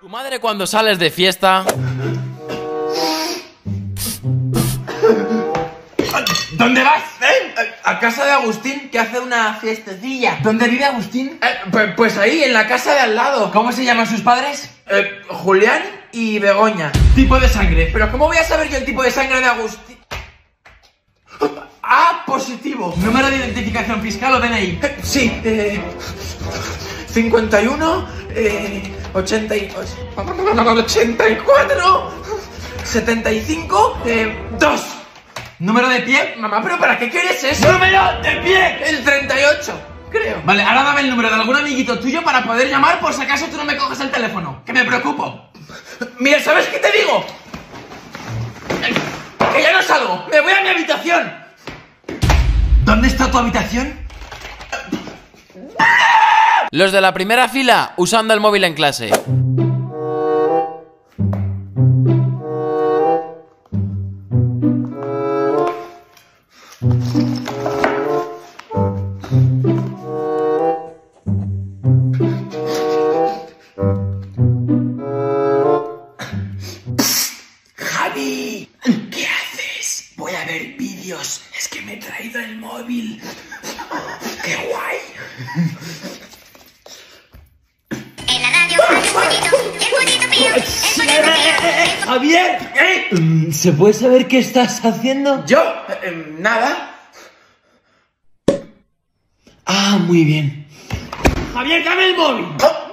Tu madre cuando sales de fiesta... ¿Dónde vas? A casa de Agustín, que hace una fiestecilla. ¿Dónde vive Agustín? Pues ahí, en la casa de al lado. ¿Cómo se llaman sus padres? Julián y Begoña. Tipo de sangre. Pero ¿cómo voy a saber yo el tipo de sangre de Agustín? Ah, positivo. ¿Número de identificación fiscal o DNI? Sí, 51, 84, 75, 2. ¿Número de pie? Mamá, ¿pero para qué quieres eso? ¡Número de pie! El 38, creo. Vale, ahora dame el número de algún amiguito tuyo para poder llamar por si acaso tú no me coges el teléfono. Que me preocupo. Mira, ¿sabes qué te digo? Que ya no salgo, me voy a mi habitación. ¿Dónde está tu habitación? Los de la primera fila usando el móvil en clase. Javi, ¿qué haces? Voy a ver vídeos. Es que me he traído el móvil. ¡Qué guay! En la radio, el bonito pío, ¡Javier! ¿Se puede saber qué estás haciendo? ¿Yo? Nada. Ah, muy bien. ¡Javier, dame el móvil!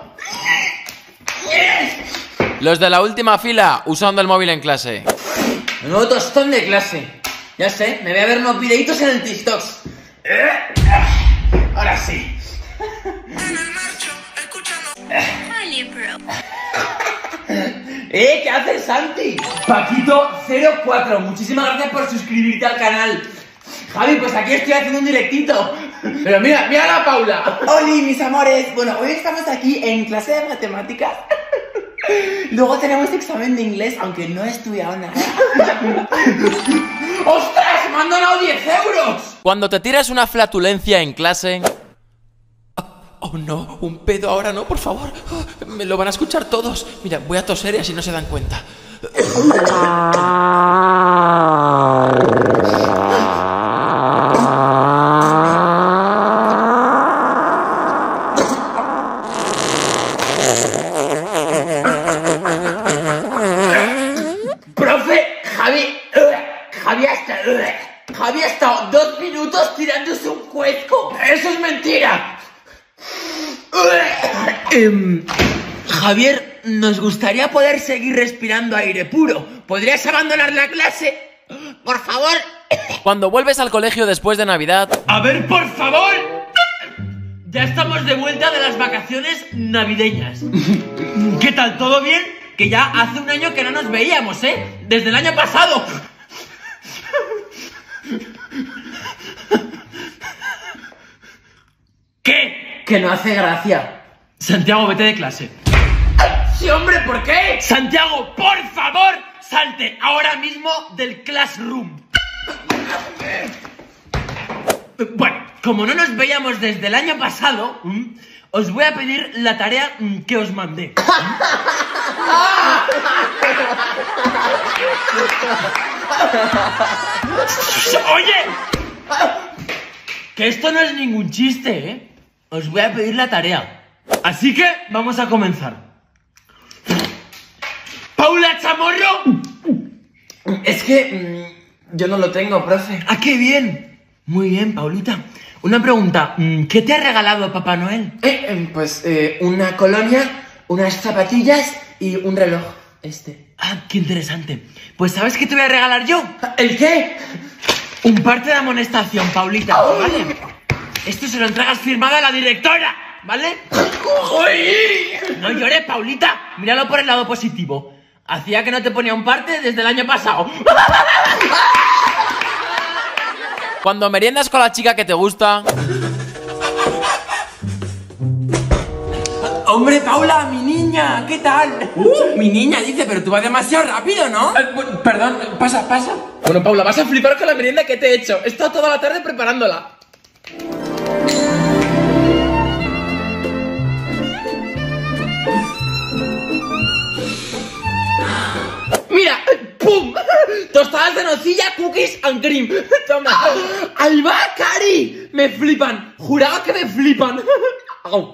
Los de la última fila usando el móvil en clase. Nuevo tostón de clase. Ya sé, me voy a ver unos videitos en el TikTok. Ahora sí. Holy bro. ¿Qué haces, Santi? Paquito04, muchísimas gracias por suscribirte al canal. Javi, pues aquí estoy haciendo un directito. Pero mira, mira a la Paula. Oli, mis amores. Bueno, hoy estamos aquí en clase de matemáticas. Luego tenemos examen de inglés, aunque no he estudiado nada. ¡Ostras! ¡Me han donado 10 euros! Cuando te tiras una flatulencia en clase... Oh no, un pedo ahora no, por favor. Me lo van a escuchar todos. Mira, voy a toser y así no se dan cuenta. Profe, Javi ha estado 2 minutos tirándose un cuezco. ¡Eso es mentira! Javier, nos gustaría poder seguir respirando aire puro. ¿Podrías abandonar la clase? Por favor. Cuando vuelves al colegio después de Navidad... A ver, por favor. Ya estamos de vuelta de las vacaciones navideñas. ¿Qué tal? ¿Todo bien? Que ya hace un año que no nos veíamos, ¿eh? Desde el año pasado. ¿Qué? Que no hace gracia. Santiago, vete de clase. ¡Sí, hombre! ¿Por qué? Santiago, por favor, salte ahora mismo del classroom. Bueno, como no nos veíamos desde el año pasado, os voy a pedir la tarea que os mandé. ¡Oye! Que esto no es ningún chiste, ¿eh? Os voy a pedir la tarea. Así que vamos a comenzar. ¡Paula Chamorro! Es que yo no lo tengo, profe. ¡Ah, qué bien! Muy bien, Paulita. Una pregunta, ¿qué te ha regalado Papá Noel? Pues una colonia, unas zapatillas y un reloj. Ah, qué interesante. Pues ¿sabes qué te voy a regalar yo? ¿El qué? Un parte de amonestación, Paulita, ¿vale? Esto se lo entregas firmado a la directora, ¿vale? No llores, Paulita. Míralo por el lado positivo. Hacía que no te ponía un parte desde el año pasado. Cuando meriendas con la chica que te gusta... Hombre, Paula, mi niña, ¿qué tal? Mi niña, dice, pero tú vas demasiado rápido, ¿no? Perdón, pasa. Bueno, Paula, vas a flipar con la merienda que te he hecho. He estado toda la tarde preparándola. cookies and cream. Toma. ¡Ahí va, Cari! Me flipan. Juraba que me flipan. Au.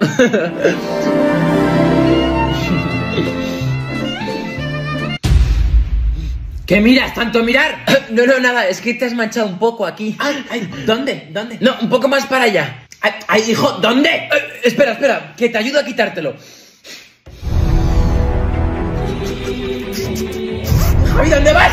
¿Qué miras? ¿Tanto mirar? No, nada, es que te has manchado un poco aquí. Ay, ¿dónde? No, un poco más para allá. Ay, hijo, ¿dónde? Espera, que te ayudo a quitártelo. Javi, ¿dónde vas?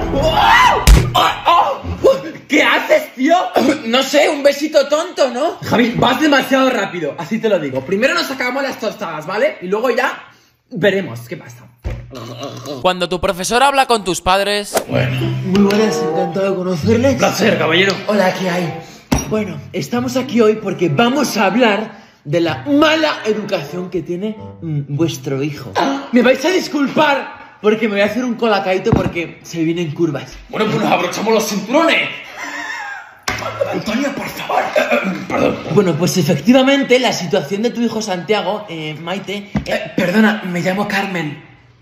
¿Qué haces, tío? No sé, un besito tonto, ¿no? Javi, vas demasiado rápido, así te lo digo. Primero nos acabamos las tostadas, ¿vale? Y luego ya veremos qué pasa. Cuando tu profesor habla con tus padres... Muy buenas, encantado de conocerles. Placer, caballero. Hola, ¿qué hay? Bueno, estamos aquí hoy porque vamos a hablar de la mala educación que tiene vuestro hijo. Me vais a disculpar porque me voy a hacer un colacaito porque se vienen curvas. Bueno, pues nos abrochamos los cinturones. Antonio, por favor. Perdón. Bueno, pues efectivamente la situación de tu hijo Santiago, Maite... Perdona, me llamo Carmen.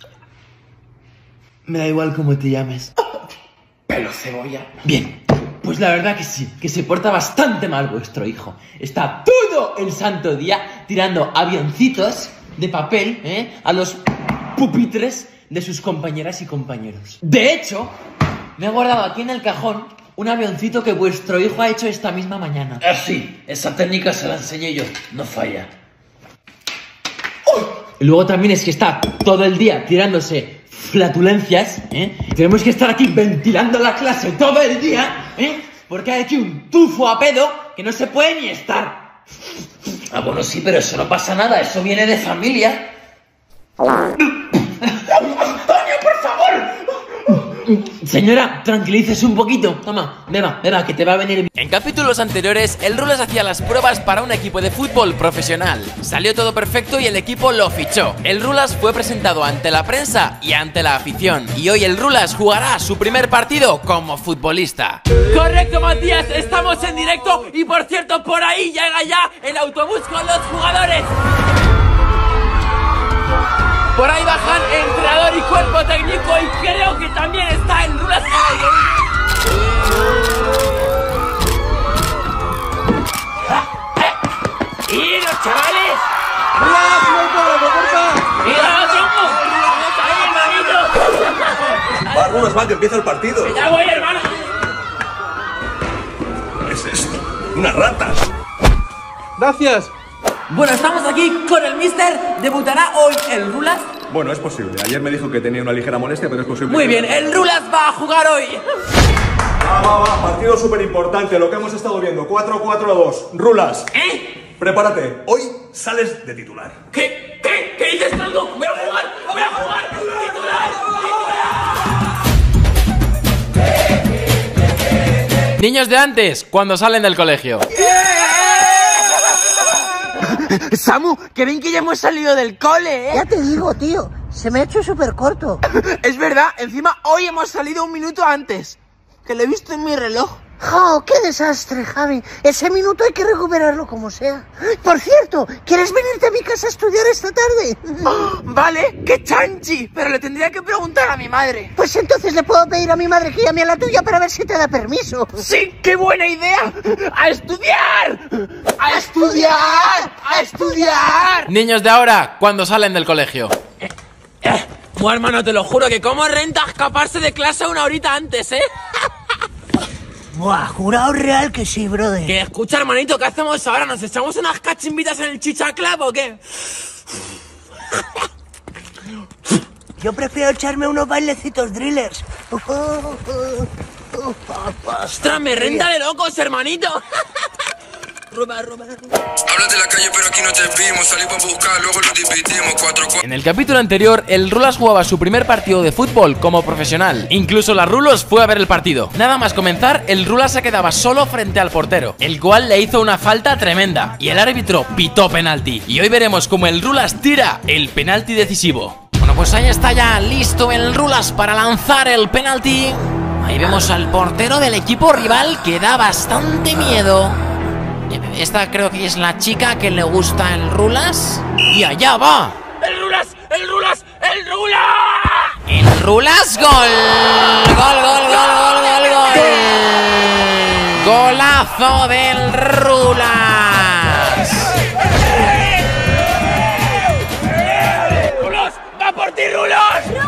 Me da igual cómo te llames. Pelo cebolla. Bien, pues la verdad que sí, que se porta bastante mal vuestro hijo. Está todo el santo día tirando avioncitos de papel, a los pupitres de sus compañeras y compañeros. De hecho, me he guardado aquí en el cajón un avioncito que vuestro hijo ha hecho esta misma mañana. Sí, esa técnica se la enseñé yo, no falla. Y luego también es que está todo el día tirándose flatulencias, Tenemos que estar aquí ventilando la clase todo el día, porque ha hecho un tufo a pedo que no se puede ni estar. Ah, bueno, sí, pero eso no pasa nada, eso viene de familia. Señora, tranquilícese un poquito. Toma, beba, que te va a venir bien. En capítulos anteriores, el Rulas hacía las pruebas para un equipo de fútbol profesional. Salió todo perfecto y el equipo lo fichó. El Rulas fue presentado ante la prensa y ante la afición. Y hoy el Rulas jugará su primer partido como futbolista. Correcto, Matías, estamos en directo y por cierto, por ahí llega ya el autobús con los jugadores. Por ahí bajan entrenador y cuerpo técnico y creo que también está el Rulas. ¡Y los chavales! ¡Mira, tronco! ¡Ahí, hermanito! Vámonos, va, que empieza el partido. ¡Ya voy, hermano! ¿Qué es esto? ¡Unas ratas! Gracias. Bueno, estamos aquí con el mister. ¿Debutará hoy el Rulas? Bueno, es posible. Ayer me dijo que tenía una ligera molestia, pero es posible. Muy bien, el Rulas va a jugar hoy. Va. Partido súper importante, lo que hemos estado viendo. 4-4-2. Rulas. Prepárate. Hoy sales de titular. ¿Qué dices, tronco? ¡Voy a jugar! ¡Titular! Niños de antes, cuando salen del colegio. Samu, que ven que ya hemos salido del cole, Ya te digo, tío, se me ha hecho súper corto. Es verdad, encima hoy hemos salido un minuto antes. Que lo he visto en mi reloj. ¡Oh, qué desastre, Javi! Ese minuto hay que recuperarlo como sea. Por cierto, ¿quieres venirte a mi casa a estudiar esta tarde? Vale, qué chanchi, pero le tendría que preguntar a mi madre. Pues entonces le puedo pedir a mi madre que llame a la tuya para ver si te da permiso. ¡Sí, qué buena idea! ¡A estudiar! ¡A estudiar! ¡A estudiar! Niños de ahora, cuando salen del colegio. Bueno, hermano, te lo juro que como renta escaparse de clase una horita antes, Buah, jurado real que sí, brother. Que escucha, hermanito, ¿qué hacemos ahora? ¿Nos echamos unas cachimbitas en el chichaclub o qué? Yo prefiero echarme unos bailecitos drillers. ¡Ostras, me renta de locos, hermanito! Hablas de la calle, pero aquí no te vimos. Salí para buscar, luego lo dividimos. 4-4. En el capítulo anterior, el Rulas jugaba su primer partido de fútbol como profesional. Incluso la Rulos fue a ver el partido. Nada más comenzar, el Rulas se quedaba solo frente al portero, el cual le hizo una falta tremenda. Y el árbitro pitó penalti. Y hoy veremos cómo el Rulas tira el penalti decisivo. Bueno, pues ahí está ya listo el Rulas para lanzar el penalti. Ahí vemos al portero del equipo rival que da bastante miedo. Esta creo que es la chica que le gusta el Rulas. Y allá va. ¡El Rulas! ¡El Rulas! ¡El Rulas! El Rulas, gol. Gol. ¡Golazo del Rulas! ¡Rulos! ¡Va por ti, Rulos!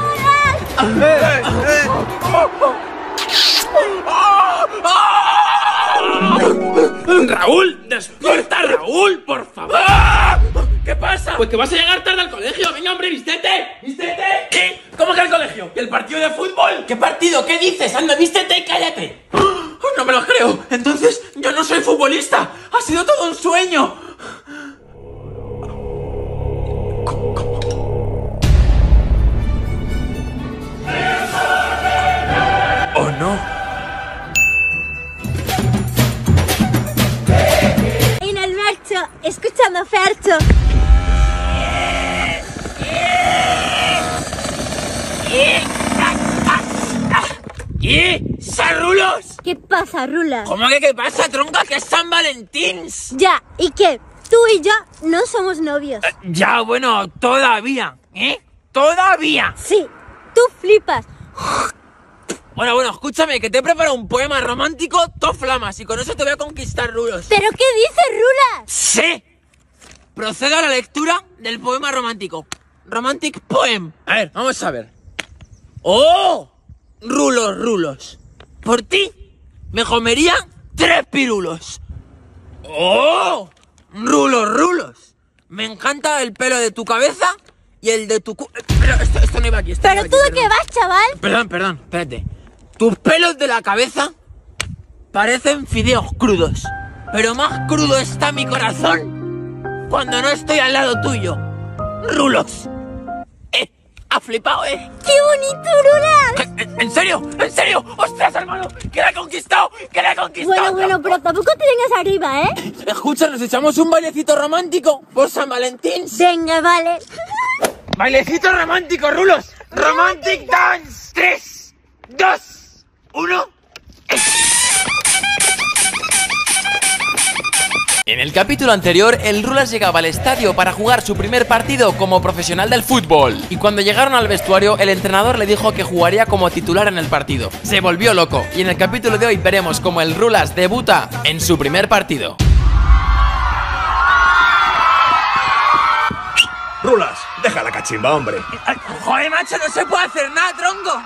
¡Raúl! ¡Despierta, Raúl! ¡Por favor! ¿Qué pasa? Pues que vas a llegar tarde al colegio. Venga, hombre, vístete. ¿Vístete? ¿Qué? ¿Cómo que al colegio? ¿Y el partido de fútbol? ¿Qué partido? ¿Qué dices? Anda, vístete y cállate. No me lo creo. Entonces, yo no soy futbolista. Ha sido todo un sueño. ¿O no? En el marcho, escuchando Fercho. ¿Qué? ¡Rulos! ¿Qué pasa, Rulas? ¿Cómo que qué pasa, tronca? Que es San Valentín. Ya, ¿y qué? Tú y yo no somos novios. Ya, bueno, todavía. ¿Eh? ¡Todavía! Sí, tú flipas. Bueno, escúchame, que te he preparado un poema romántico, todo flamas, y con eso te voy a conquistar, Rulos. ¿Pero qué dices, Rulas? ¡Sí! Procedo a la lectura del poema romántico. Romantic poem. A ver, vamos a ver. ¡Oh! Rulos. Por ti me comería 3 pirulos. ¡Oh! Rulos. Me encanta el pelo de tu cabeza y el de tu Pero esto no iba aquí. ¿Pero tú de qué vas, chaval? Perdón, espérate. Tus pelos de la cabeza parecen fideos crudos. Pero más crudo está mi corazón cuando no estoy al lado tuyo. Rulos. ¿Has flipado, eh? ¡Qué bonito, Rulas! ¿En serio? ¡Ostras, hermano! ¡Que la he conquistado! Bueno, pero tampoco te vengas arriba, ¿eh? Escucha, nos echamos un bailecito romántico por San Valentín. Venga, vale. Bailecito romántico, Rulos. Romantic dance. 3, 2, 1. En el capítulo anterior, el Rulas llegaba al estadio para jugar su primer partido como profesional del fútbol. Y cuando llegaron al vestuario, el entrenador le dijo que jugaría como titular en el partido. Se volvió loco, y en el capítulo de hoy veremos cómo el Rulas debuta en su primer partido. Rulas, deja la cachimba, hombre. Joder, macho, no se puede hacer nada, tronco.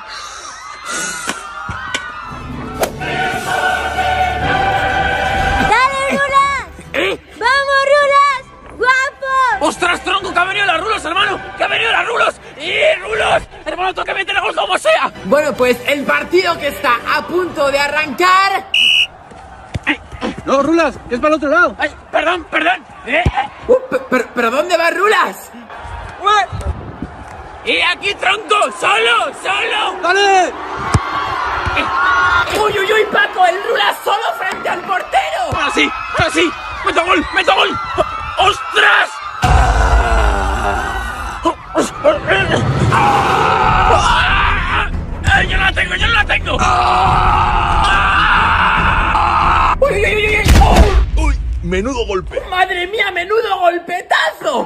¡Vamos, Rulas! ¡Guapo! ¡Ostras, tronco, que ha venido la Rulos, hermano! ¡Que ha venido la Rulos! ¡Rulos! Hermano, tengo que meter el gol como sea. Bueno, pues el partido que está a punto de arrancar... No, Rulas, que es para el otro lado. Ay, perdón. ¿Pero dónde va Rulas? ¡Y aquí, tronco! ¡Solo! ¡Dale! ¡Uy, Paco! ¡El Rulas solo frente al portero! Ahora sí! ¡Meto gol! ¡Ostras! ¡Yo no la tengo! ¡Uy! ¡Menudo golpe! ¡Madre mía, menudo golpetazo!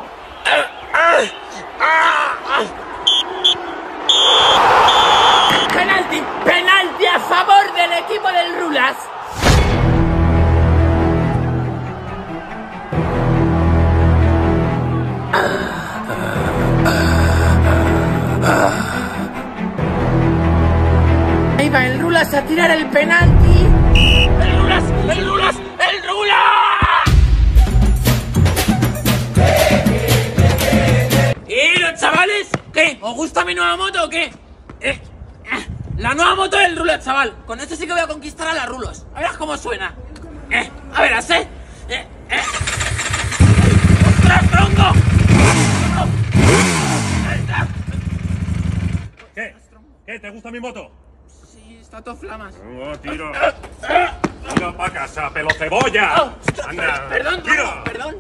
¡Penalti a favor del equipo del Rulas! Ahí va el Rulas a tirar el penalti. ¡El Rulas! ¿Y los chavales? ¿Qué? ¿Os gusta mi nueva moto o qué? La nueva moto del Rulas, chaval. Con esto sí que voy a conquistar a la Rulos. A verás cómo suena. A verás, ¡Ostras, tronco! ¿Qué? ¿Te gusta mi moto? Sí, está todo flamas. Tiro. Tira pa' casa, pelo cebolla. Anda. Perdón, tira. perdón.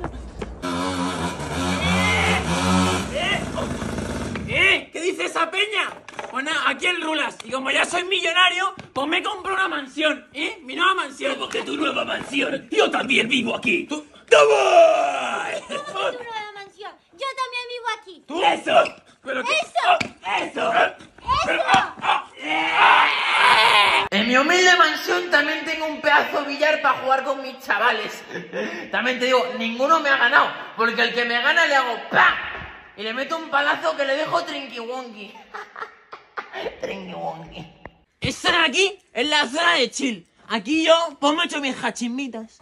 ¿Qué dice esa peña? Pues nada, aquí el Rulas. Y como ya soy millonario, pues me compro una mansión. Mi nueva mansión. ¿Cómo que tu nueva mansión? Yo también vivo aquí. ¿Tú? ¡Toma! Tu nueva mansión. Yo también vivo aquí. ¿Tú? ¡Eso! ¿Pero qué? ¡Eso! En mi humilde mansión también tengo un pedazo de billar también te digo, ninguno me ha ganado, porque el que me gana le hago ¡pam! Y le meto un palazo que le dejo trinky-wonky. Trinky-wonky. Esta de aquí es la zona de chill. Aquí yo pues me echo mis cachimbitas.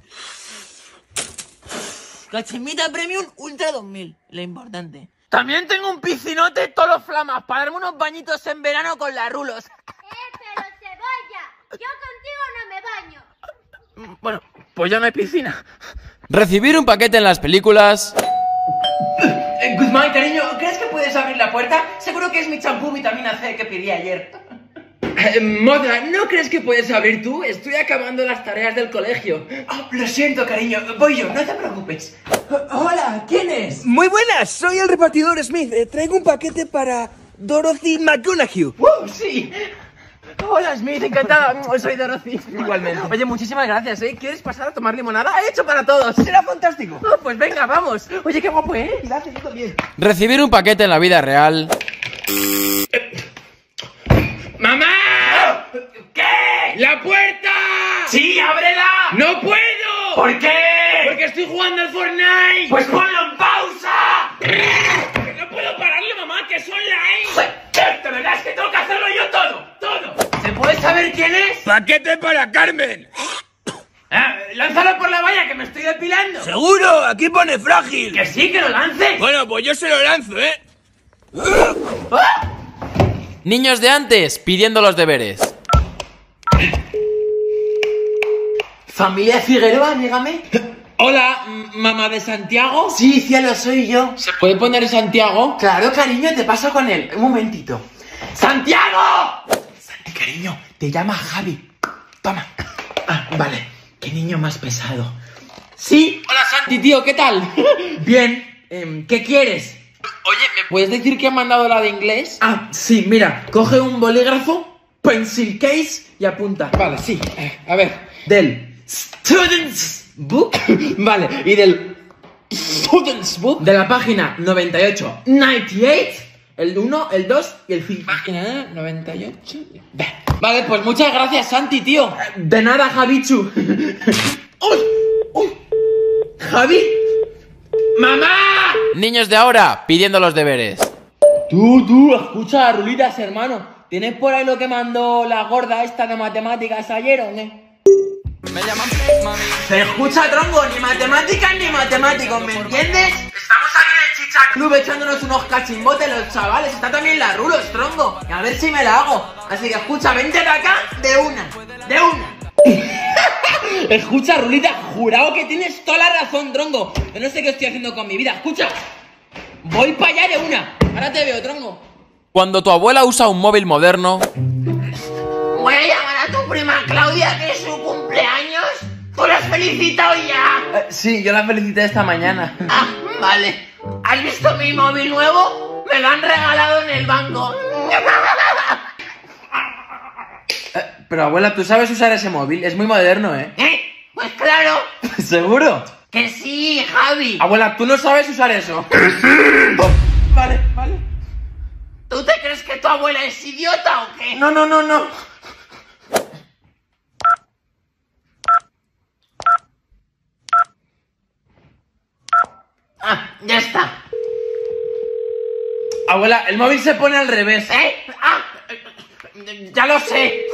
Cachimbita Premium Ultra 2000, lo importante. También tengo un piscinote todos los flamas para darme unos bañitos en verano con las rulos. Pero cebolla, yo contigo no me baño. Bueno, pues ya no hay piscina. Recibir un paquete en las películas. Guzmán, cariño, ¿crees que puedes abrir la puerta? Seguro que es mi champú vitamina C que pedí ayer. Moda, ¿no crees que puedes abrir tú? Estoy acabando las tareas del colegio. Oh, lo siento, cariño, voy yo, no te preocupes. Hola, ¿quién es? Muy buenas, soy el repartidor Smith. Traigo un paquete para Dorothy McGonaghy. Sí. Hola, Smith, encantada. Soy Dorothy. Igualmente. Oye, muchísimas gracias, ¿eh? ¿Quieres pasar a tomar limonada? He hecho para todos. Será fantástico. Oh, pues venga, vamos. Oye, qué guapo, ¿eh? Gracias, yo también. Recibir un paquete en la vida real. ¡Mamá! ¿Qué? ¡La puerta! ¡Sí, ábrela! ¡No puedo! ¿Por qué? Porque estoy jugando al Fortnite. ¡Pues ponlo en pausa! ¡No puedo pararle, mamá, que es online! De verdad es que tengo que hacerlo yo todo. ¿Se puede saber quién es? ¡Paquete para Carmen! ¡Lánzalo por la valla, que me estoy depilando! ¡Seguro! Aquí pone frágil. ¡Que sí, que lo lance! Bueno, pues yo se lo lanzo, ¿eh? ¡Ah! Niños de antes pidiendo los deberes. Familia Figueroa, dígame. Hola, mamá de Santiago. Sí, cielo, soy yo. ¿Se puede poner Santiago? Claro, cariño, te paso con él. Un momentito. ¡Santiago! Santi, cariño, te llama Javi. Toma. Ah, vale. Qué niño más pesado. Sí. Hola, Santi, tío, ¿qué tal? Bien. ¿Qué quieres? Oye, ¿me puedes decir que ha mandado la de inglés? Ah, sí, mira, coge un bolígrafo, pencil case y apunta. Vale, sí. A ver, del Students Book, vale, y del Students Book de la página 98, 98, el 1, el 2 y el 5. Página 98. Vale, pues muchas gracias, Santi, tío. De nada, Javichu. ¡Uy! ¡Javi! ¡Mamá! Niños de ahora pidiendo los deberes. Tú, escucha, Rulitas, hermano. ¿Tienes por ahí lo que mandó la gorda esta de matemáticas ayer o qué? Me llaman Flex, mami. Pero escucha, tronco, ni matemáticas ni matemáticos, ¿me entiendes? Estamos aquí en el Chicha Club echándonos unos cachimbotes los chavales. Está también la Rulos, tronco. Y a ver si me la hago. Así que escucha, vente de acá de una. Escucha, Rulita, jurado que tienes toda la razón, tronco. Yo no sé qué estoy haciendo con mi vida. Escucha, voy para allá de una. Ahora te veo, tronco. Cuando tu abuela usa un móvil moderno. Voy a llamar a tu prima Claudia, que es su cumpleaños. ¿Tú la has felicitado ya? Sí, yo la felicité esta mañana. Ah, vale. ¿Has visto mi móvil nuevo? Me lo han regalado en el banco. Pero abuela, ¿tú sabes usar ese móvil? Es muy moderno, ¿eh? Pues claro. ¿Seguro? Que sí, Javi. Abuela, ¿tú no sabes usar eso? Oh, vale. ¿Tú te crees que tu abuela es idiota o qué? No. Ah, ya está. Abuela, el móvil se pone al revés. Ya lo sé.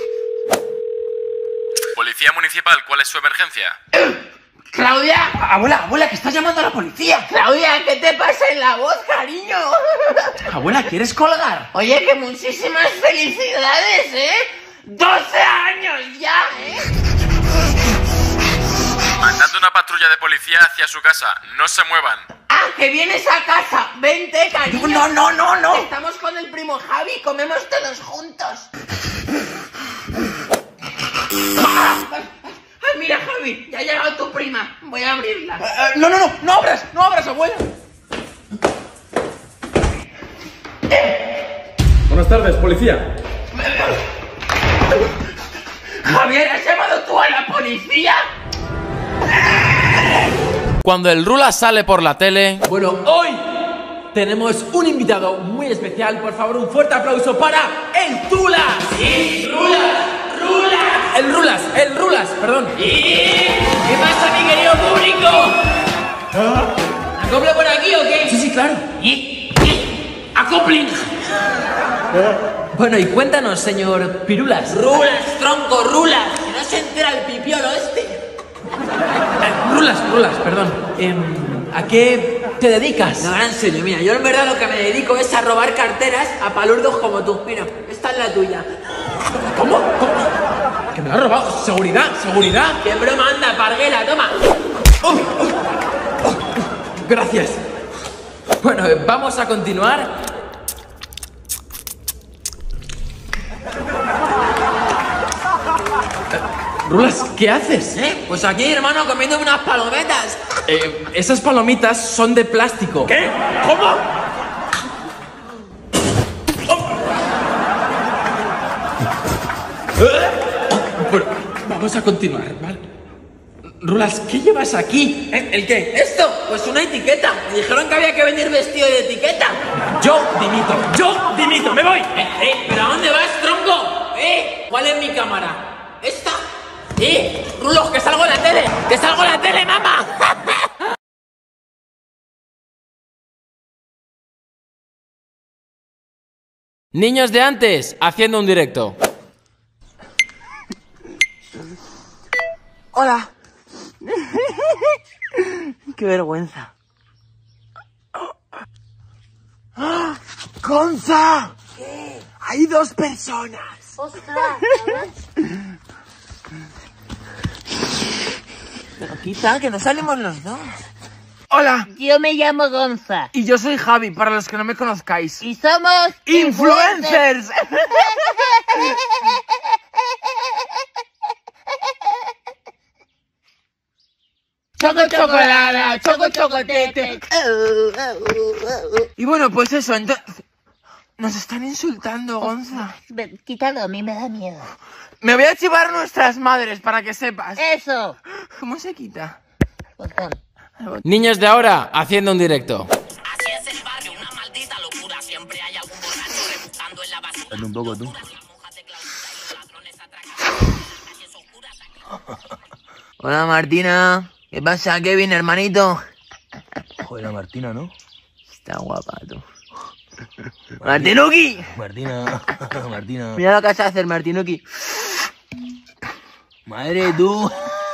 Policía municipal, ¿cuál es su emergencia? Claudia. Abuela, que estás llamando a la policía. Claudia, ¿qué te pasa en la voz, cariño? Abuela, ¿quieres colgar? Oye, que muchísimas felicidades, ¿eh? 12 años ya, ¿eh? Mandando una patrulla de policía hacia su casa. No se muevan. Ah, que vienes a casa. Vente, cariño. No. Estamos con el primo Javi. Comemos todos juntos. Ay, mira, Javi. Ya ha llegado tu prima. Voy a abrirla. No abras, abuela. Buenas tardes, policía. Javier, ¿has llamado tú a la policía? Cuando el Rulas sale por la tele. Bueno, hoy tenemos un invitado muy especial. Por favor, un fuerte aplauso para el Rulas. ¡Sí, Rulas! El Rulas, perdón. ¿Qué pasa, mi querido público? ¿Acople por aquí o qué? Sí, claro. ¡Acopling! Bueno, y cuéntanos, señor Pirulas. Rulas, tronco, rulas. Que no se entera el pipiolo este. Rulas, perdón. ¿A qué te dedicas? No, ahora en serio, mira, yo en verdad lo que me dedico es a robar carteras a palurdos como tú. Mira, esta es la tuya. ¿Cómo? Que me la has robado. Seguridad. ¡Qué broma, anda, parguela, toma! Gracias. Bueno, vamos a continuar. Rulas, ¿qué haces? Pues aquí, hermano, comiendo unas palometas. Esas palomitas son de plástico. ¿Qué? ¿Cómo? Bueno, vamos a continuar, ¿vale? Rulas, ¿qué llevas aquí? ¿El qué? ¿Esto? Pues una etiqueta. Me dijeron que había que venir vestido de etiqueta. Yo dimito, me voy. ¿Pero a dónde vas, tronco? ¿Cuál es mi cámara? ¿Esta? Rulos, que salgo en la tele. ¡Que salgo en la tele, mamá! Niños de antes, haciendo un directo. Hola. Qué vergüenza. ¡Ah! ¡Gonza! ¿Qué? Hay 2 personas. ¡Ostras! ¿Sabes? Pero quita, que no salimos los 2. Hola. Yo me llamo Gonza. Y yo soy Javi, para los que no me conozcáis. Y somos... ¡Influencers! Choco chocolada, choco chocotete. Y bueno, pues eso, entonces... Nos están insultando, Gonza. Quítalo, a mí me da miedo. Me voy a chivar nuestras madres, para que sepas. ¡Eso! ¿Cómo se quita? Botón. Niños de ahora, haciendo un directo. Así es el barrio, una maldita locura. Siempre hay algún borracho rebuscando en la basura. Dale un poco tú. Hola, Martina. ¿Qué pasa, Kevin, hermanito? Joder, la Martina, ¿no? Está guapa, tú. ¡Martinuki! Martina. Mira lo que vas a hacer, Martinuki. Madre, tú.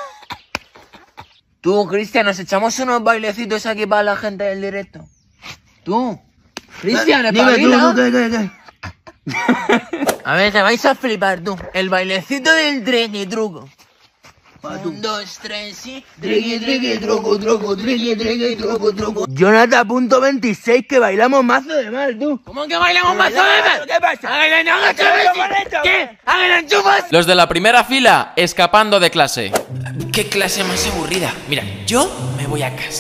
Tú, Cristian, nos echamos unos bailecitos aquí para la gente del directo. Tú. Cristian, espabila. ¿Qué? A ver, que vais a flipar, tú. El bailecito del triqui truco. 1, 2, 3, sí. Triqui, truco, Jonathan.26, que bailamos mazo de mal, tú. ¿Cómo que bailamos mazo de mal? ¿Qué pasa? ¿Qué? ¡Háganlo enchufas! Los de la primera fila, escapando de clase. ¿Qué clase más aburrida? Mira, yo me voy a casa.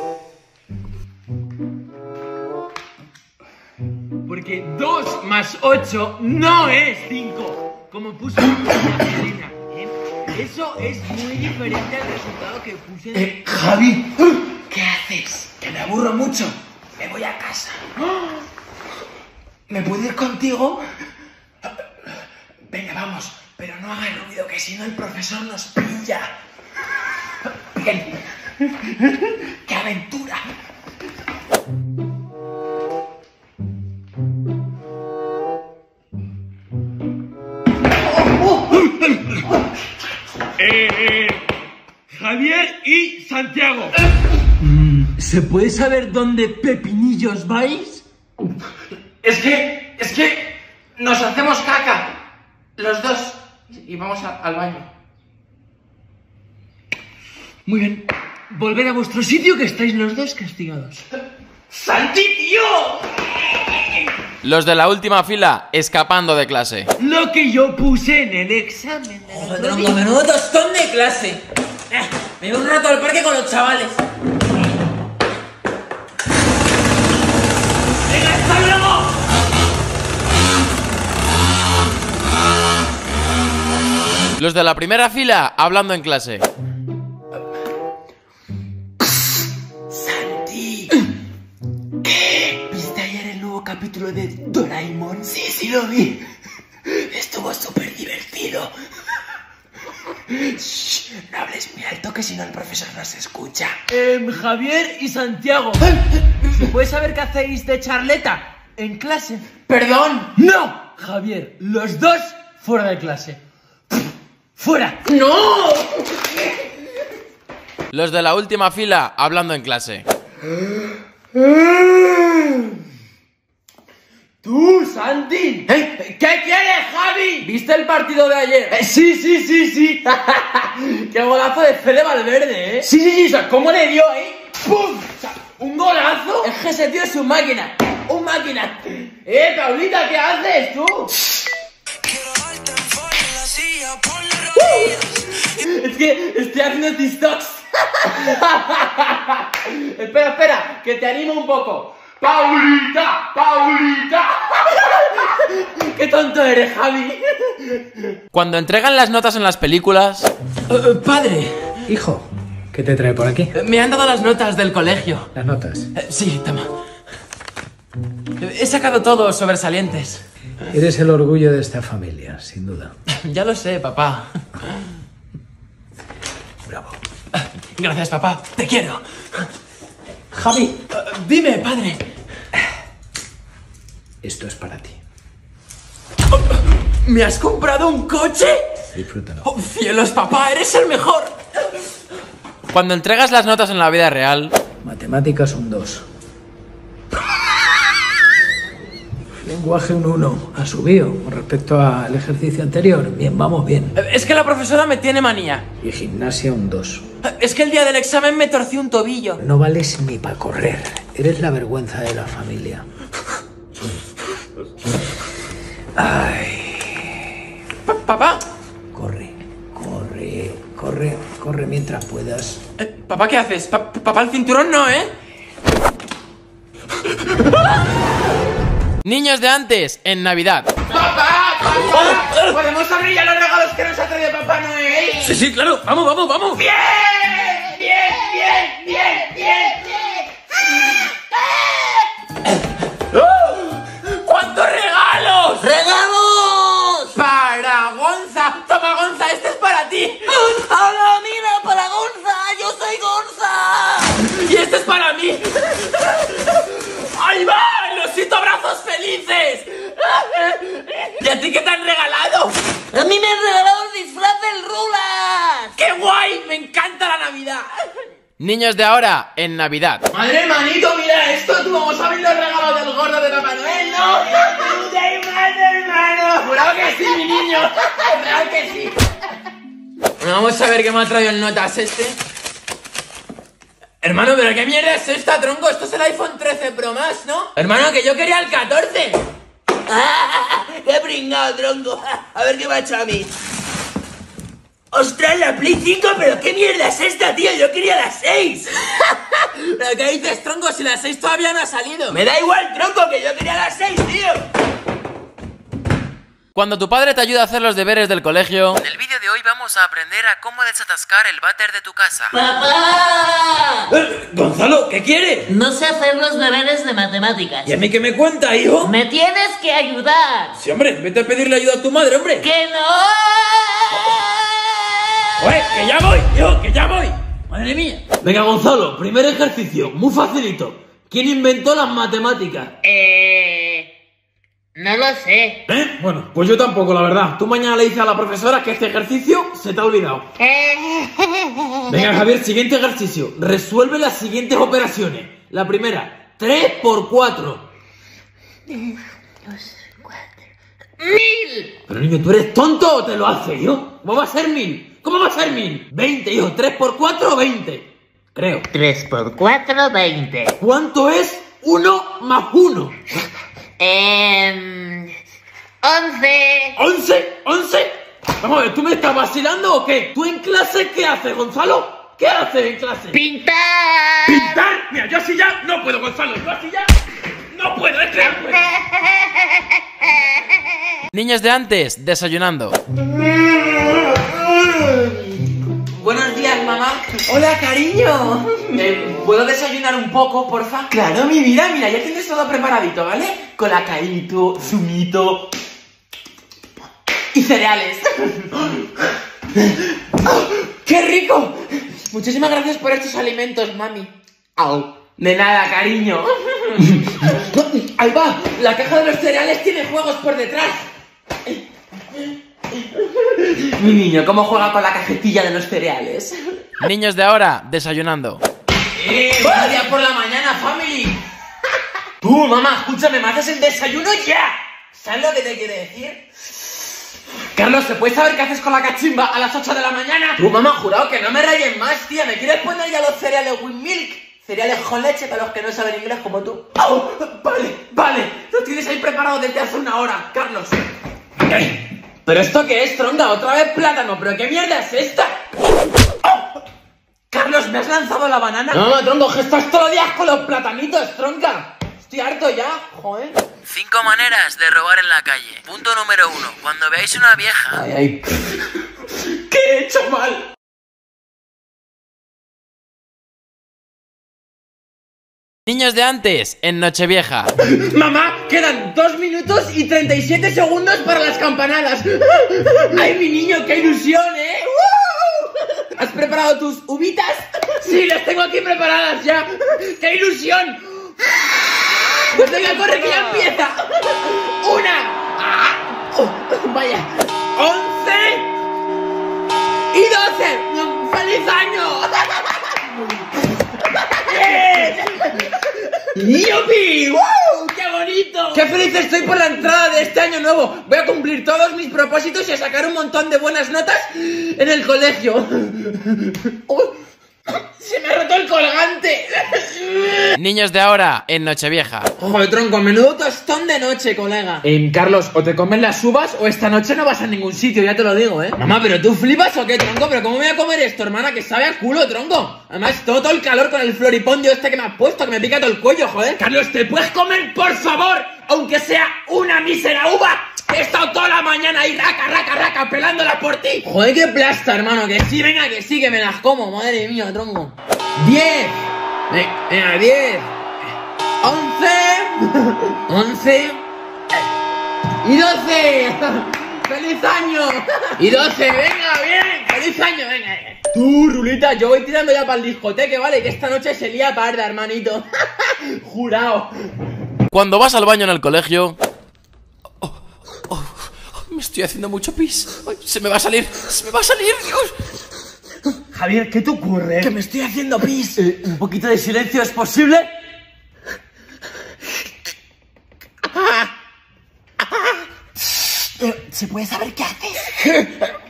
Porque 2 más 8 no es 5, como puso Elena, ¿eh? Eso es muy diferente al resultado que puse. Javi, ¿qué haces? Que me aburro mucho. Me voy a casa. ¿Me puedo ir contigo? Venga, vamos, pero no hagas ruido, que si no el profesor nos pilla. Bien. ¡Qué aventura! Javier y Santiago. ¿Se puede saber dónde pepinillos vais? Es que nos hacemos caca, los dos, y vamos al baño. Muy bien. Volver a vuestro sitio, que estáis los dos castigados. ¡Santi, tío! Los de la última fila, escapando de clase. Lo que yo puse en el examen. Joder, tronco, menudo tostón de clase. Me voy un rato al parque con los chavales. ¡Venga, hasta luego! Los de la primera fila, hablando en clase. Santi, ¿qué? ¿Viste ayer el nuevo capítulo de Doraemon? Sí, lo vi. Estuvo súper divertido. Shh, no hables muy alto que si no el profesor nos escucha. Javier y Santiago. ¿Se puede saber qué hacéis de charleta en clase? ¡Perdón! ¡No! Javier, los dos fuera de clase. ¡Fuera! ¡No! Los de la última fila hablando en clase. ¡Tú, Santi! ¿Qué quieres, Javi? ¿Viste el partido de ayer? Sí. ¡Qué golazo de Fede Valverde, eh! Sí, o sea, ¿cómo le dio, ¡Pum! O sea, ¡Un golazo! es que ese tío es un máquina. ¡Un máquina! Paulita, ¿qué haces tú? Es que estoy haciendo TikToks. Espera, que te animo un poco. ¡Paulita! ¡Qué tonto eres, Javi! Cuando entregan las notas en las películas... Padre, Hijo, ¿qué te trae por aquí? me han dado las notas del colegio. Las notas. Sí, toma. He sacado todos sobresalientes. Eres el orgullo de esta familia, sin duda. Ya lo sé, papá. Bravo. Gracias, papá. Te quiero. Javi, Dime, padre. Esto es para ti. ¿Me has comprado un coche? Disfrútalo. ¡Oh, cielos, papá! ¡Eres el mejor! Cuando entregas las notas en la vida real... Matemáticas un 2. Lenguaje un 1. Ha subido con respecto al ejercicio anterior. Bien, vamos bien. Es que la profesora me tiene manía. Y gimnasia un 2. Es que el día del examen me torcí un tobillo. No vales ni para correr. Eres la vergüenza de la familia. Ay. ¿Papá? Corre mientras puedas. ¿Papá qué haces? Papá, el cinturón no, ¿eh? Niños de antes, en Navidad. ¡Papá! ¿Podemos abrir ya los regalos que nos ha traído Papá Noel? Sí, claro. Vamos. ¡Bien! ¡Cuántos regalos! ¡Regalos! ¡Para Gonza! ¡Toma, Gonza! ¡Este es para ti! ¡Hola, mira! ¡Para Gonza! ¡Yo soy Gonza! ¡Y este es para mí! ¡Ahí va! ¡Losito, abrazos felices! ¿Y a ti qué te han regalado? ¡A mí me han regalado el disfraz del Rulas! ¡Qué guay! ¡Me encanta la Navidad! Niños de ahora, en Navidad. ¡Madre, hermanito, mira esto! ¡Tú vamos a abrir los regalos del gordo de Papá Noel! ¡No! hermano! ¡Jurado que sí, mi niño! ¡Jurado que sí! Bueno, vamos a ver qué me ha traído en notas este. Hermano, ¿pero qué mierda es esta, tronco? Esto es el iPhone 13 Pro Max, ¿no? Hermano, que yo quería el 14. ¡Qué pringado, tronco! A ver qué me ha hecho a mí. ¡Ostras, la Play 5! ¿Pero qué mierda es esta, tío? Yo quería la 6. ¿Pero qué dices, tronco? Si la 6 todavía no ha salido. Me da igual, tronco, que yo quería la 6, tío. Cuando tu padre te ayuda a hacer los deberes del colegio... En el vídeo de hoy vamos a aprender a cómo desatascar el váter de tu casa. ¡Papá! Gonzalo, ¿qué quieres? No sé hacer los deberes de matemáticas. ¿Y a mí qué me cuenta, hijo? ¡Me tienes que ayudar! Sí, hombre, vete a pedirle ayuda a tu madre, hombre. ¡Que no! ¡Oye, que ya voy, hijo, que ya voy! ¡Madre mía! Venga, Gonzalo, primer ejercicio, muy facilito. ¿Quién inventó las matemáticas? No lo sé. Bueno, pues yo tampoco, la verdad. Tú mañana le dices a la profesora que este ejercicio se te ha olvidado. Venga, Javier, siguiente ejercicio. Resuelve las siguientes operaciones. La primera, 3 por 4. 2, 4. ¡1000! Pero niño, ¿tú eres tonto o te lo hace, yo? ¿Cómo va a ser 1000? ¿Cómo va a ser 1000? 20, hijo. 3 por 4, 20. Creo. 3 por 4, 20. ¿Cuánto es 1 más 1? 11. ¿11? Vamos a ver, ¿tú me estás vacilando o qué? ¿Tú en clase qué haces, Gonzalo? ¿Qué haces en clase? ¡Pintar! ¿Pintar? Mira, yo así ya no puedo, Gonzalo. Yo así ya no puedo, es que no puedo. Niños de antes, desayunando. Buenos días, mamá. Hola, cariño. ¿Puedo desayunar un poco, porfa? Claro, mi vida, mira, ya tienes todo preparadito, ¿vale? Colacaíto, zumito y cereales. ¡Qué rico! Muchísimas gracias por estos alimentos, mami. Au. De nada, cariño. Ahí va, la caja de los cereales tiene juegos por detrás. Mi niño, ¿cómo juega con la cajetilla de los cereales? Niños de ahora, desayunando. ¡Buenos días por la mañana, family! Mamá, escúchame, ¿me haces el desayuno ya? ¿Sabes lo que te quiere decir? Carlos, ¿se puede saber qué haces con la cachimba a las 8 de la mañana? Mamá, jurado que no me rayes más, tía. ¿Me quieres poner ya los cereales with milk? Cereales con leche para los que no saben inglés como tú. ¡Oh! Vale. Lo tienes ahí preparado desde hace una hora, Carlos. ¿Pero esto qué es, tronca? ¿Otra vez plátano? ¿Pero qué mierda es esta? ¡Oh! Carlos, ¿me has lanzado la banana? No, tronco, que estás todos los días con los platanitos, tronca. Estoy harto ya, joder. 5 maneras de robar en la calle. Punto número 1. Cuando veáis una vieja... Ay. ¿Qué he hecho mal? Niños de antes, en Nochevieja. Mamá, quedan 2 minutos y 37 segundos para las campanadas. ¡Ay, mi niño, qué ilusión, eh! ¿Has preparado tus uvitas? Sí, las tengo aquí preparadas ya. ¡Qué ilusión! Pues venga, corre, que ya empieza. 1. Vaya. 11 y 12. ¡Feliz año! ¡Yupi! ¡Wow! ¡Qué bonito! ¡Qué feliz estoy por la entrada de este año nuevo! Voy a cumplir todos mis propósitos y a sacar un montón de buenas notas en el colegio. ¡Se me ha roto el colgante! Niños de ahora, en Nochevieja. Joder, tronco, menudo tostón de noche, colega. Carlos, o te comes las uvas o esta noche no vas a ningún sitio, ya te lo digo, ¿eh? Mamá, ¿pero tú flipas o qué, tronco? ¿Pero cómo me voy a comer esto, hermana? Que sabe a culo, tronco. Además, todo el calor con el floripondio este que me has puesto, que me pica todo el cuello, joder. Carlos, ¿te puedes comer, por favor? Aunque sea una mísera uva. He estado toda la mañana ahí, raca, pelándola por ti. Joder, qué plasta, hermano. Que sí, venga, que sí, que me las como. Madre mía, tronco. 10. Venga, 10. 11 y 12. ¡Feliz año! Y 12, venga, bien. ¡Feliz año, venga! Tú, Rulita, yo voy tirando ya para el discoteque, ¿vale? Que esta noche se lía parda, hermanito. Jurado. Cuando vas al baño en el colegio... me estoy haciendo mucho pis. Ay, se me va a salir, Dios. Javier, ¿qué te ocurre? Que me estoy haciendo pis. ¿Un poquito de silencio es posible? ¿Se puede saber qué haces?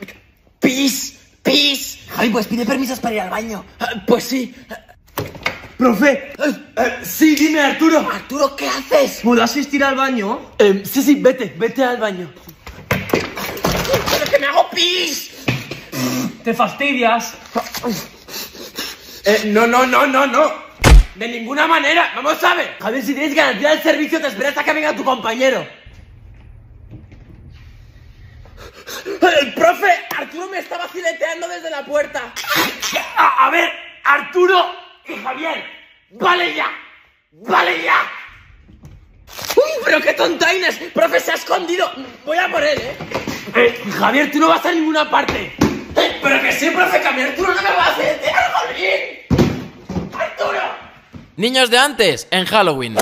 Pis. Javi, pues pide permisos para ir al baño. Pues sí. Profe. Sí, dime, Arturo. Arturo, ¿qué haces? ¿Puedo asistir al baño? Sí, vete al baño. ¡Pero que me hago pis! Te fastidias. No. De ninguna manera. Vamos a ver. Javier, si tienes garantía del servicio, te esperas hasta que venga tu compañero. El profe, Arturo me estaba fileteando desde la puerta. A ver, Arturo y Javier. ¡Vale ya! ¡Uy, pero qué tontaines! ¡Profe, se ha escondido! Voy a por él, Javier, tú no vas a ninguna parte. Pero que sí, profe, que a mí Arturo no me va a hacer algo bien. ¡Arturo! Niños de antes, en Halloween.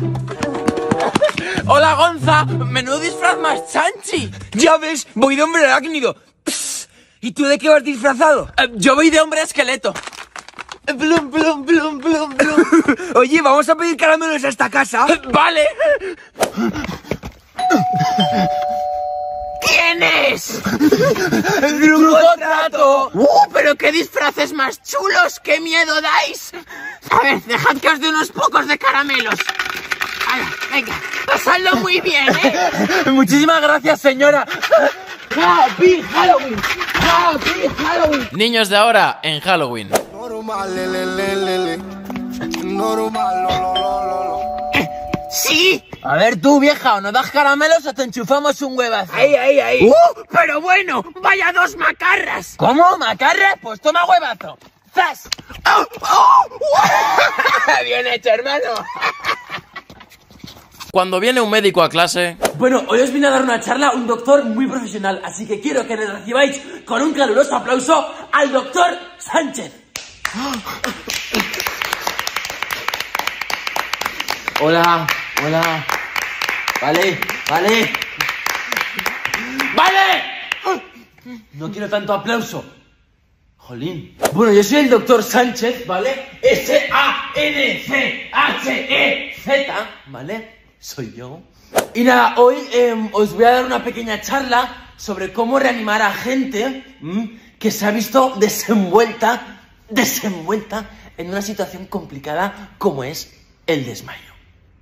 Hola, Gonza. Menudo disfraz más chanchi. Ya ves, voy de hombre arácnido. Psst. ¿Y tú de qué vas disfrazado? Yo voy de hombre esqueleto. Blum. Oye, vamos a pedir caramelos a esta casa. Vale. ¿Quién es? ¡Truco trato! ¡Pero qué disfraces más chulos! ¡Qué miedo dais! A ver, dejad que os dé unos pocos de caramelos. Venga, pasadlo muy bien, Muchísimas gracias, señora. ¡Happy Halloween! Niños de ahora, en Halloween. ¡Sí! A ver tú, vieja, o nos das caramelos o te enchufamos un huevazo. Ahí. Pero bueno, vaya 2 macarras. ¿Cómo? ¿Macarras? Pues toma huevazo. ¡Zas! Bien hecho, hermano. Cuando viene un médico a clase... Bueno, hoy os vine a dar una charla un doctor muy profesional, así que quiero que le recibáis con un caluroso aplauso al doctor Sánchez. Hola, hola. Vale. No quiero tanto aplauso. Jolín. Bueno, yo soy el doctor Sánchez, ¿vale? S-A-N-C-H-E-Z, ¿vale? Soy yo. Y nada, hoy os voy a dar una pequeña charla sobre cómo reanimar a gente que se ha visto desenvuelta en una situación complicada como es el desmayo.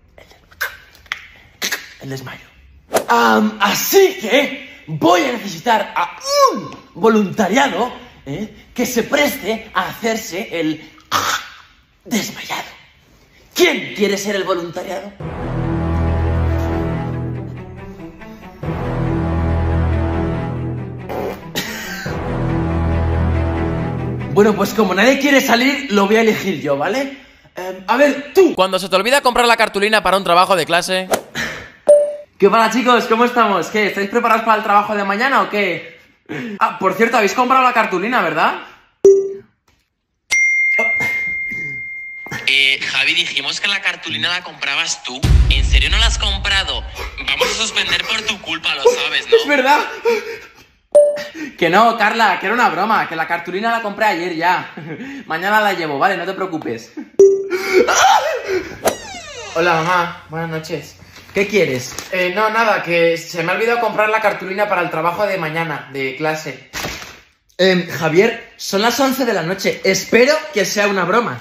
El desmayo. Así que voy a necesitar a un voluntariado que se preste a hacerse el desmayado. ¿Quién quiere ser el voluntariado? Bueno, pues como nadie quiere salir, lo voy a elegir yo, ¿vale? A ver, tú. Cuando se te olvida comprar la cartulina para un trabajo de clase... ¿Qué pasa, chicos? ¿Cómo estamos? ¿Qué? ¿Estáis preparados para el trabajo de mañana o qué? Ah, por cierto, habéis comprado la cartulina, ¿verdad? Javi, dijimos que la cartulina la comprabas tú. ¿En serio no la has comprado? Vamos a suspender por tu culpa, lo sabes, ¿no? Es verdad. Que no, Carla, que era una broma, que la cartulina la compré ayer ya. Mañana la llevo, vale, no te preocupes. Hola, mamá, buenas noches. ¿Qué quieres? No, nada, que se me ha olvidado comprar la cartulina para el trabajo de mañana, de clase. Javier, son las 11 de la noche. Espero que sea una broma.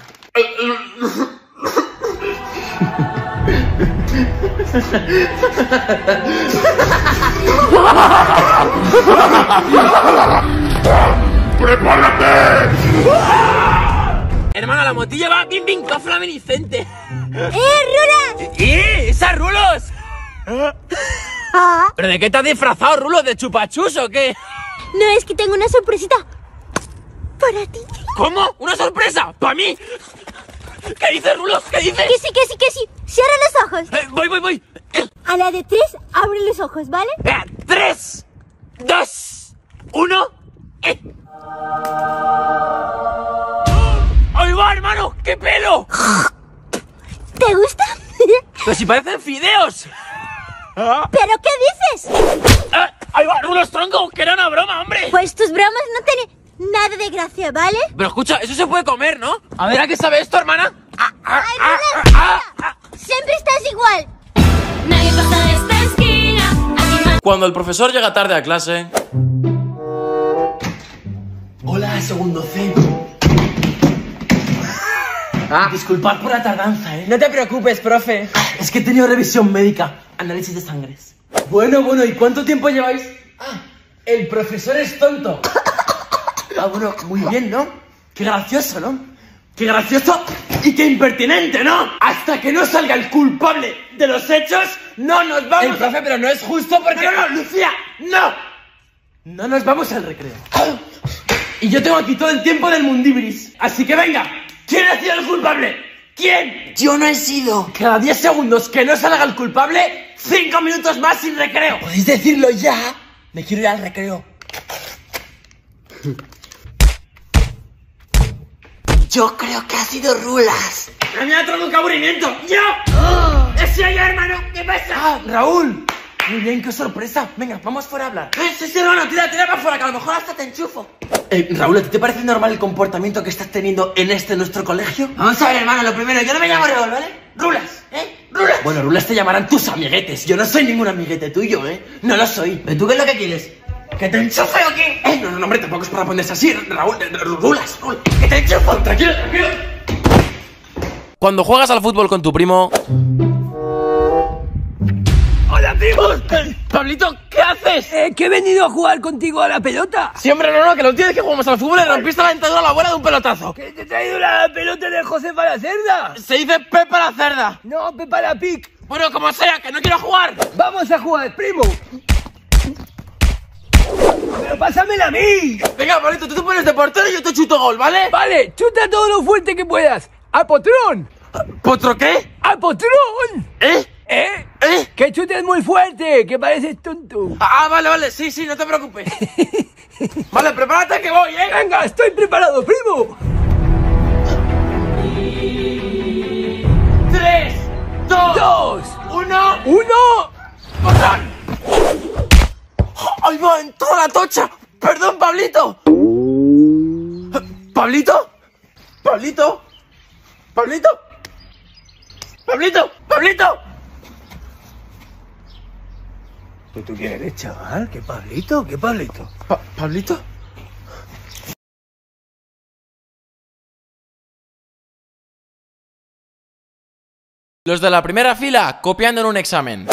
¡Prepárate! Hermano, la motilla va bien flaminiscente. ¡Rulas! ¡Esas Rulos! ¿Pero de qué te has disfrazado, Rulos? ¿De chupachus o qué? No, es que tengo una sorpresita para ti. ¿Cómo? ¿Una sorpresa? ¿Para mí? ¿Qué dices, Rulos? ¿Qué dices? Que sí. Cierra los ojos. Voy. A la de 3, abre los ojos, ¿vale? 3, 2, 1. ¡Ahí va, hermano! ¡Qué pelo! ¿Te gusta? ¡Pero si parecen fideos! ¿Pero qué dices? ¡Ahí va, Rulos, tronco! ¡Que era una broma, hombre! Pues tus bromas no tienen nada de gracia, ¿vale? Pero escucha, eso se puede comer, ¿no? A ver, ¿a qué sabe esto, hermana? Siempre estás igual. Nadie pasa de esta esquina. Cuando el profesor llega tarde a clase... Hola, segundo C. Disculpad por la tardanza, ¿eh? No te preocupes, profe. Es que he tenido revisión médica, análisis de sangres. Bueno, ¿y cuánto tiempo lleváis? El profesor es tonto. Bueno, muy bien, ¿no? Qué gracioso, ¿no? Qué gracioso y qué impertinente, ¿no? Hasta que no salga el culpable de los hechos, no nos vamos. Profe, pero no es justo porque... No, Lucía, no. No nos vamos al recreo. Y yo tengo aquí todo el tiempo del mundibris. Así que venga, ¿quién ha sido el culpable? ¿Quién? Yo no he sido. Cada 10 segundos que no salga el culpable, 5 minutos más sin recreo. ¿Podéis decirlo ya? Me quiero ir al recreo. Yo creo que ha sido Rulas. ¡A mí me ha traído un aburrimiento! ¡Yo! ¡Ese allá, hermano! ¿Qué pasa? ¡Raúl! Muy bien, qué sorpresa. Venga, vamos fuera a hablar. Sí, hermano, tira para afuera, que a lo mejor hasta te enchufo. Raúl, ¿a ti te parece normal el comportamiento que estás teniendo en nuestro colegio? Vamos a ver, hermano, lo primero, yo no me llamo Raúl, ¿vale? Rulas, Rulas. Bueno, Rulas te llamarán tus amiguetes. Yo no soy ningún amiguete tuyo, No lo soy. ¿Pero tú qué es lo que quieres? ¿Que te enchufe o qué? No, hombre, tampoco es para ponerse así, Raúl. Rulas, que te enchufo. Tranquilo. Cuando juegas al fútbol con tu primo... ¡Hola, primos! Pablito, ¿qué haces? Que he venido a jugar contigo a la pelota. Sí, hombre, no, que la última vez que jugamos al fútbol le rompiste la dentadura a la abuela de un pelotazo. ¿Que te he traído la pelota de Josefa la Cerda? Se dice Pepa la Cerda. No, Pepa la Pic. Bueno, como sea, que no quiero jugar. Vamos a jugar, primo. ¡Pero pásamela a mí! Venga, Pablito, tú te pones de portero y yo te chuto gol, ¿vale? Vale, chuta todo lo fuerte que puedas. ¡A potrón! ¿Potro qué? ¡A potrón! ¡Que chutes muy fuerte! ¡Que pareces tonto! Vale, sí, no te preocupes. Vale, prepárate que voy, ¿eh? ¡Venga, estoy preparado, primo! 3, 2, 1. ¡Botón! ¡Ay, va! ¡En toda la tocha! ¡Perdón, Pablito! ¿Pablito? ¿Pablito? ¿Pablito? ¡Pablito! ¡Pablito! ¿Tú quién eres, chaval? ¿Qué Pablito? ¿Qué Pablito? ¿Pablito? Los de la primera fila copiando en un examen.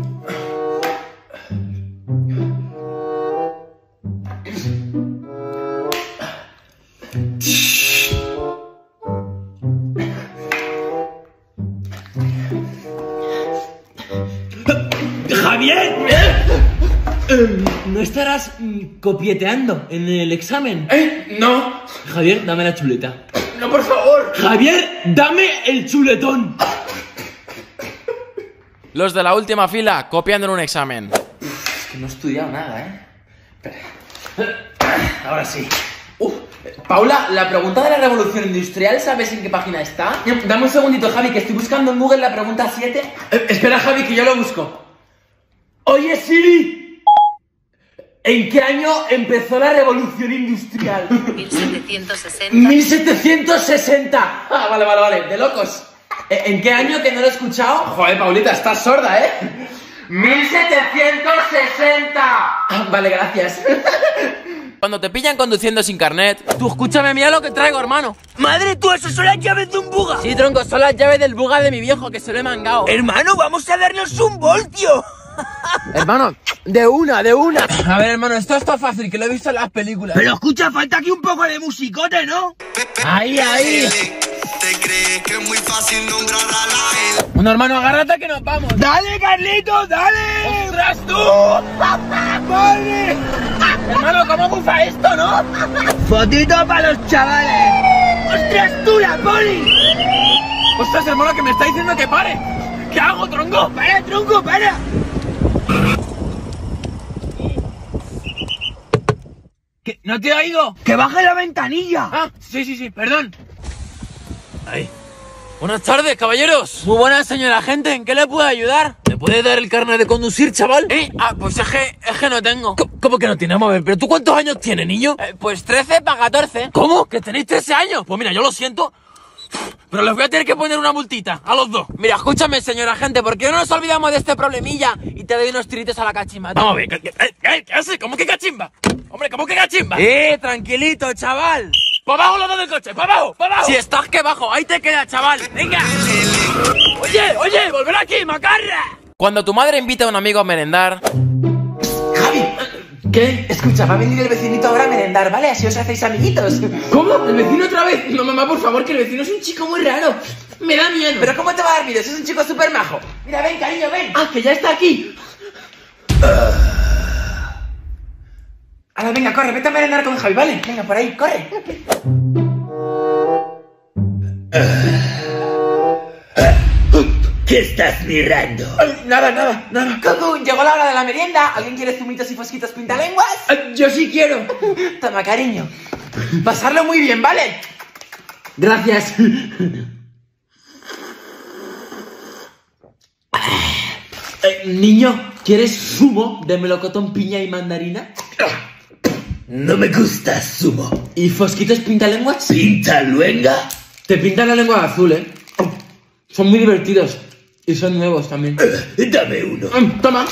¡Javier! ¿No estarás copieteando en el examen? No. Javier, dame la chuleta. No, por favor. Javier, dame el chuletón. Los de la última fila copiando en un examen. Es que no he estudiado nada, Espera. Ahora sí. Paula, la pregunta de la revolución industrial, ¿sabes en qué página está? Dame un segundito, Javi, que estoy buscando en Google la pregunta 7. Espera, Javi, que yo lo busco. Oye, Siri, ¿en qué año empezó la revolución industrial? 1760. 1760. Vale, de locos. ¿En qué año, que no lo he escuchado? Joder, Paulita, estás sorda, 1760. Vale, gracias. Cuando te pillan conduciendo sin carnet. Tú escúchame, mira lo que traigo, hermano. Madre, tú, eso son las llaves de un buga. Sí, tronco, son las llaves del buga de mi viejo, que se lo he mangado. Hermano, vamos a darnos un voltio. Hermano, de una. A ver, hermano, esto está fácil, que lo he visto en las películas. Pero escucha, falta aquí un poco de musicote, ¿no? Ahí. ¿Te crees que es muy fácil nombrar a la L? Bueno, hermano, agárrate que nos vamos. ¡Dale, Carlitos, dale! ¡Ostras, tú! ¡Madre! Hermano, ¿cómo bufa esto, no? ¡Fotito para los chavales! ¡Ostras, tú, la poli! ¡Ostras, hermano, que me está diciendo que pare! ¿Qué hago, tronco? ¡Para, tronco, para! ¿Qué? ¿No te oigo? ¡Que baje la ventanilla! Ah, sí, perdón. Ahí. Buenas tardes, caballeros. Muy buenas, señora agente. ¿En qué le puedo ayudar? ¿Me puede dar el carnet de conducir, chaval? Pues es que no tengo. ¿Cómo que no tienes? Vamos a ver, ¿pero tú cuántos años tienes, niño? Pues 13 para 14. ¿Cómo? ¿Que tenéis 13 años? Pues mira, yo lo siento, pero les voy a tener que poner una multita a los dos. Mira, escúchame, señora agente, ¿por qué no nos olvidamos de este problemilla y te doy unos tiritos a la cachimba? Vamos a ver, ¿qué haces? ¿Cómo que cachimba? Hombre, ¿cómo que cachimba? Tranquilito, chaval. ¡Para abajo los dos del coche! ¡Para abajo! Si estás que bajo, ahí te queda, chaval. ¡Venga! Oye, volver aquí, macarra. Cuando tu madre invita a un amigo a merendar. Javi, ¿qué? Escucha, va a venir el vecinito ahora a merendar, ¿vale? Así os hacéis amiguitos. ¿Cómo? ¿El vecino otra vez? No, mamá, por favor, que el vecino es un chico muy raro. Me da miedo. ¿Pero cómo te va a dar miedo? Es un chico súper majo. Mira, ven, cariño, ven. Ah, que ya está aquí. Ahora, venga, corre, vete a merendar con Javi, ¿vale? Venga, por ahí, corre. ¿Qué estás mirando? Nada. Cucu, llegó la hora de la merienda. ¿Alguien quiere zumitos y fosquitos pintalenguas? Yo sí quiero. Toma, cariño. Pasarlo muy bien, ¿vale? Gracias. Niño, ¿quieres zumo de melocotón, piña y mandarina? No me gusta zumo. ¿Y fosquitos pintalenguas? ¿Pintaluenga? Te pintan la lengua azul, Son muy divertidos. Y son nuevos también. Dame uno. Toma.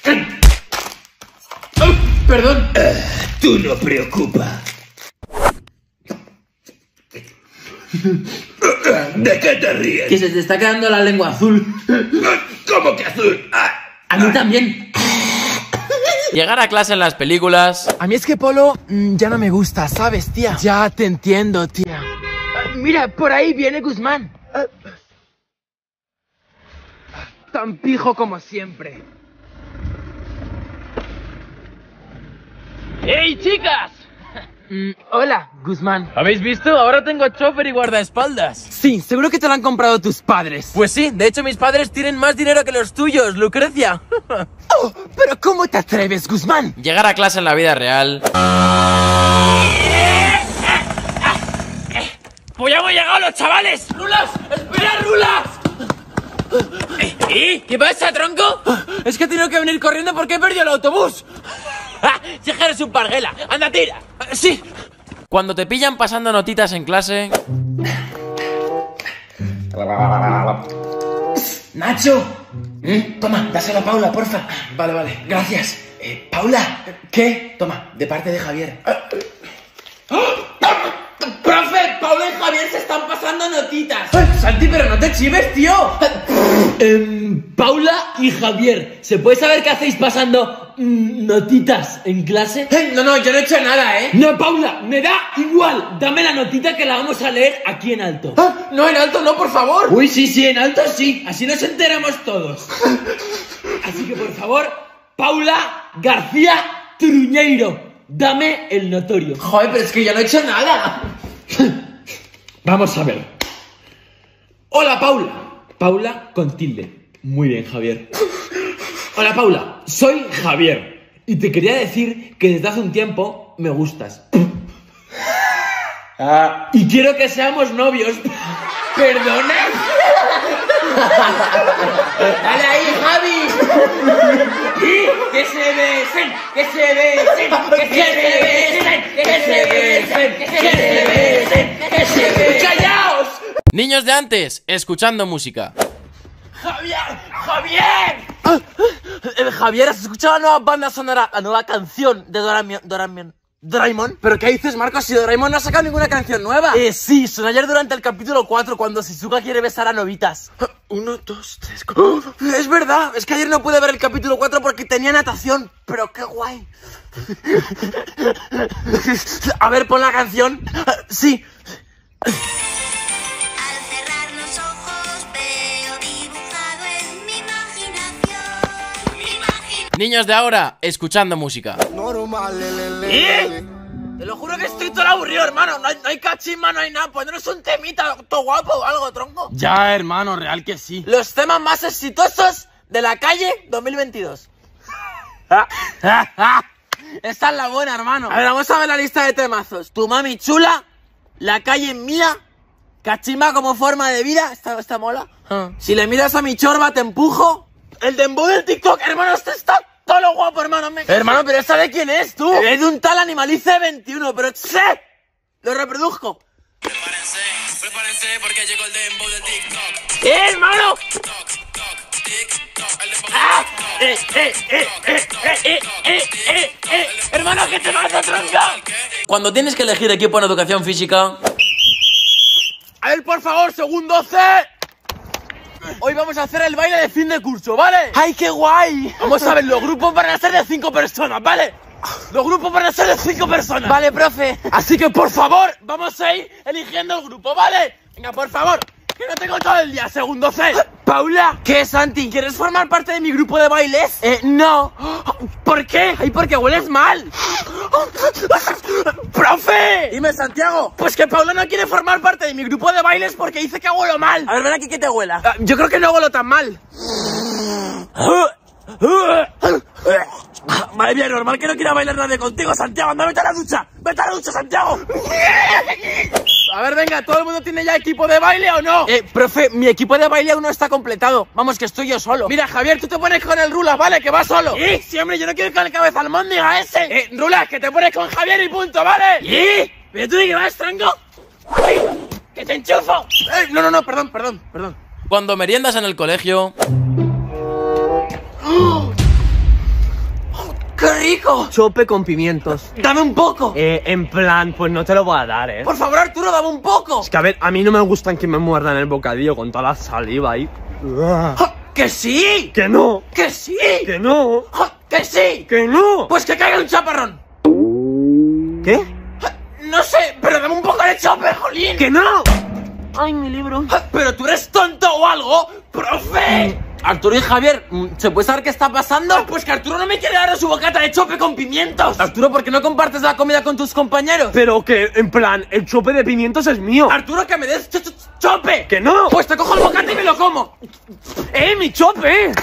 Perdón. Tú no preocupa. ¿De qué te ríes? Que se te está quedando la lengua azul. ¿Cómo que azul? A mí también. Llegar a clase en las películas. A mí es que Polo ya no me gusta, ¿sabes, tía? Ya te entiendo, tía. Mira, por ahí viene Guzmán. Tan pijo como siempre. ¡Ey, chicas! Hola, Guzmán. ¿Habéis visto? Ahora tengo chofer y guardaespaldas. Sí, seguro que te lo han comprado tus padres. Pues sí, de hecho mis padres tienen más dinero que los tuyos, Lucrecia. Oh, pero ¿cómo te atreves, Guzmán? Llegar a clase en la vida real. ¡Pues ya hemos llegado los chavales! ¡Rulas! ¡Espera, Rulas! ¿Qué pasa, tronco? Es que he tenido que venir corriendo porque he perdido el autobús. ¡Si eres un parguela! ¡Anda, tira! Sí. Cuando te pillan pasando notitas en clase. Nacho. Toma, dáselo a Paula, porfa. Vale, gracias. Paula. ¿Qué? Toma, de parte de Javier. ¡Profe! Paula y Javier se están pasando notitas. Santi, pero no te chives, tío. Paula y Javier, ¿se puede saber qué hacéis pasando notitas en clase? No, yo no he hecho nada, No, Paula, me da igual. Dame la notita que la vamos a leer aquí en alto. No, en alto no, por favor. Uy, sí, en alto sí. Así nos enteramos todos. Así que, por favor, Paula García Truñeiro, dame el notorio. Joder, pero es que yo no he hecho nada. Vamos a ver. Hola, Paula. Paula con tilde. Muy bien, Javier. Hola, Paula. Soy Javier. Y te quería decir que desde hace un tiempo me gustas. Y quiero que seamos novios. ¿Perdona? ¡Dale ahí, Javi! ¡Que se besen! ¡Que se besen! ¡Que se besen! ¡Que se besen! ¡Que se besen! ¡Que se besen! ¡Callaos! Niños de antes, escuchando música. ¡Javier! Javier, ¿has escuchado la nueva banda sonora, la nueva canción de Doraemon? ¿Pero qué dices, Marcos? Si Doraemon no ha sacado ninguna canción nueva. Sí, sonó ayer durante el capítulo 4 cuando Shizuka quiere besar a Nobitas. 1, 2, 3, 4... Es verdad, es que ayer no pude ver el capítulo 4 porque tenía natación. Pero qué guay. A ver, pon la canción. Sí. Al cerrar los ojos veo dibujado en mi imaginación. Niños de ahora, escuchando música. Te lo juro que estoy todo aburrido, hermano. No hay cachimba, no hay nada. Poneros un temita todo guapo o algo, tronco. Ya, hermano, real que sí. Los temas más exitosos de la calle 2022. Esta es la buena, hermano. A ver, vamos a ver la lista de temazos. Tu mami chula, La calle mía, Cachimba como forma de vida. Esta mola. Si le miras a mi chorba, te empujo. El dembow del TikTok, hermano, este está todo lo guapo, hermano. Hermano, pero ¿esta de quién es, tú? Es de un tal Animalice 21, pero ¡sé! Lo reproduzco. Prepárense porque llegó el dembow del TikTok. Hermano! Hermano, ¿qué te pasa, tronca? Cuando tienes que elegir equipo en educación física. A ver, por favor, segundo C. Hoy vamos a hacer el baile de fin de curso, ¿vale? ¡Ay, qué guay! Vamos a ver, los grupos van a ser de 5 personas, ¿vale? Los grupos van a ser de 5 personas. Vale, profe. Así que, por favor, vamos a ir eligiendo el grupo, ¿vale? Venga, por favor, que no tengo todo el día, segundo C. Paula. ¿Qué, Santi? ¿Quieres formar parte de mi grupo de bailes? No. ¿Por qué? Ay, porque hueles mal. ¡Profe! Dime, Santiago. Pues que Paula no quiere formar parte de mi grupo de bailes porque dice que huelo mal. A ver, ven aquí que te huela. Yo creo que no huelo tan mal. Madre mía, normal que no quiera bailar nadie contigo, Santiago. Anda, vete a la ducha. Vete a la ducha, Santiago. A ver, venga, ¿todo el mundo tiene ya equipo de baile o no? Profe, mi equipo de baile aún no está completado. Vamos, que estoy yo solo. Mira, Javier, tú te pones con el Rulas, ¿vale? Que vas solo. Sí, hombre, yo no quiero ir con el cabeza almóndiga ese. Rulas, que te pones con Javier y punto, ¿vale? ¿Pero tú de qué vas, tronco? ¡Que te enchufo! No, perdón. Cuando meriendas en el colegio. ¡Qué rico! Chope con pimientos. ¡Dame un poco! En plan, pues no te lo voy a dar, Por favor, Arturo, dame un poco. Es que a ver, a mí no me gustan que me muerdan el bocadillo con toda la saliva ahí. ¡Que sí! ¡Que no! ¡Que sí! ¡Que no! ¡Que sí! ¡Que no! Pues que caiga un chaparrón. ¿Qué? No sé, pero dame un poco de chope, jolín. ¡Que no! Ay, mi libro. ¿Pero tú eres tonto o algo? ¡Profe! Arturo y Javier, ¿se puede saber qué está pasando? Pues que Arturo no me quiere dar su bocata de chope con pimientos. Arturo, ¿por qué no compartes la comida con tus compañeros? Pero que, en plan, el chope de pimientos es mío. Arturo, que me des chope. ¡Que no! Pues te cojo el bocata y me lo como. ¡Mi chope!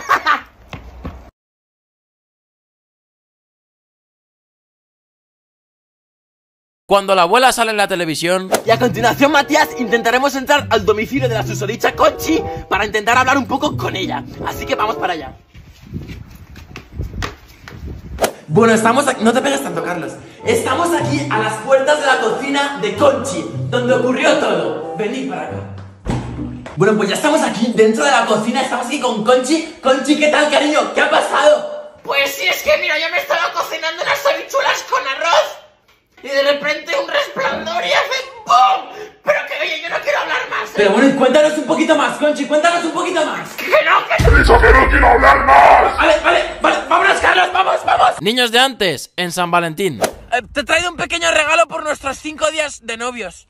Cuando la abuela sale en la televisión. Y a continuación, Matías, intentaremos entrar al domicilio de la susodicha Conchi para intentar hablar un poco con ella. Así que vamos para allá. Bueno, estamos aquí... No te pegues tanto, Carlos. Estamos aquí a las puertas de la cocina de Conchi, donde ocurrió todo. Venid para acá. Bueno, pues ya estamos aquí dentro de la cocina. Estamos aquí con Conchi. Conchi, ¿qué tal, cariño? ¿Qué ha pasado? Pues sí, es que mira, yo me estaba cocinando unas habichuelas con arroz y de repente un resplandor y hace ¡pum! Pero que oye, yo no quiero hablar más. Pero bueno, cuéntanos un poquito más, Conchi, cuéntanos un poquito más. ¡Que no, que no! ¡He dicho que no quiero hablar más! Vale, vámonos, Carlos, vamos. Niños de antes, en San Valentín. Te he traído un pequeño regalo por nuestros 5 días de novios.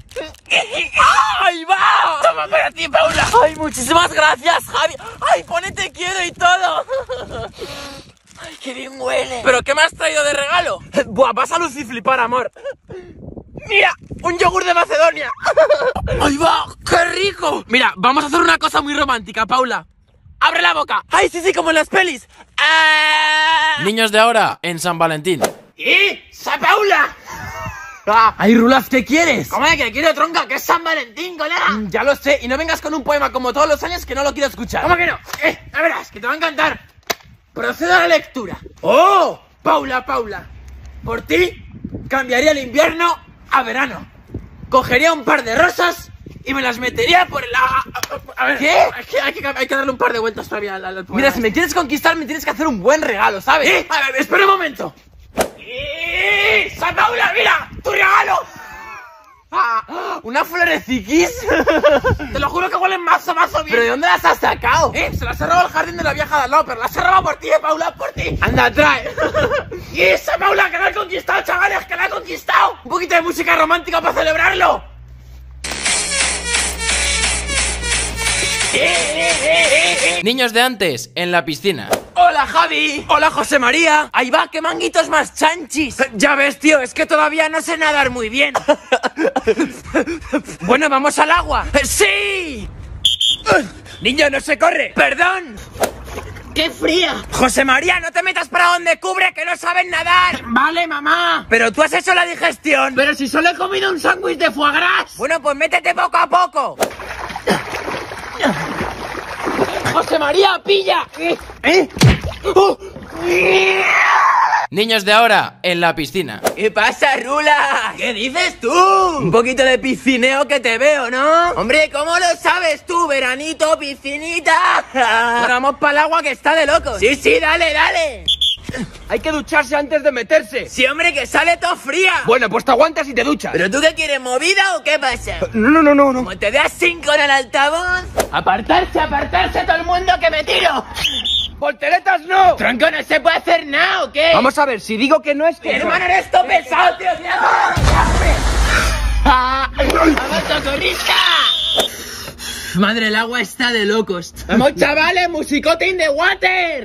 ¡Ahí va! Toma para ti, Paula. Ay, muchísimas gracias, Javi. Ay, ponete quiero y todo. Ay, qué bien huele. ¿Pero qué me has traído de regalo? Buah, vas a luciflipar, amor. Mira, un yogur de Macedonia. ¡Ahí va! ¡Qué rico! Mira, vamos a hacer una cosa muy romántica, Paula. ¡Abre la boca! ¡Ay, sí, como en las pelis! Niños de ahora, en San Valentín. ¡Sa Paula! Ay, Rulas, ¿qué quieres? ¿Cómo es que quiero, tronca? Que es San Valentín, colega. Ya lo sé, y no vengas con un poema como todos los años que no lo quiero escuchar. ¿Cómo que no? A verás, que te va a encantar. Procedo a la lectura. ¡Oh! Paula, por ti cambiaría el invierno a verano. Cogería un par de rosas y me las metería por el... A ver, ¿qué? Hay que darle un par de vueltas todavía al poema. Mira, si me quieres conquistar, me tienes que hacer un buen regalo, ¿sabes? A ver, espera un momento. ¡Sa Paula, mira! ¡Tu regalo! ¿Una floreciquis? Te lo juro que huelen mazo bien. ¿Pero de dónde las has sacado? Se las he robado al jardín de la vieja de al lado, pero las he robado por ti, Paula, por ti. Anda, trae. Y esa Paula, que la he conquistado, chavales, que la he conquistado. Un poquito de música romántica para celebrarlo. Niños de antes, en la piscina. ¡Hola, Javi! ¡Hola, José María! ¡Ahí va, qué manguitos más chanchis! Ya ves, tío, es que todavía no sé nadar muy bien. Bueno, ¿vamos al agua? ¡Sí! ¡Niño, no se corre! ¡Perdón! ¡Qué fría! José María, no te metas para donde cubre, que no saben nadar. Vale, mamá. Pero tú has hecho la digestión. Pero si solo he comido un sándwich de foie gras. Bueno, pues métete poco a poco. ¡José María, pilla! Niños de ahora, en la piscina. ¿Qué pasa, Rula? ¿Qué dices tú? Un poquito de piscineo que te veo, ¿no? Hombre, ¿cómo lo sabes tú? Veranito, piscinita. Bueno, vamos para el agua que está de locos. Sí, dale. Hay que ducharse antes de meterse. Sí, hombre, que sale todo fría. Bueno, pues te aguantas y te duchas. ¿Pero tú qué quieres, movida o qué pasa? No. Como te das 5 en el altavoz. Apartarse todo el mundo que me tiro. ¡Volteretas no! Tronco, no se puede hacer nada, ¿o qué? Vamos a ver, si digo que no es que... Hermano, eres todo pesado, tío. ¡Vamos, socorrista! Madre, el agua está de locos. ¡Vamos, chavales! ¡Musicote in the water!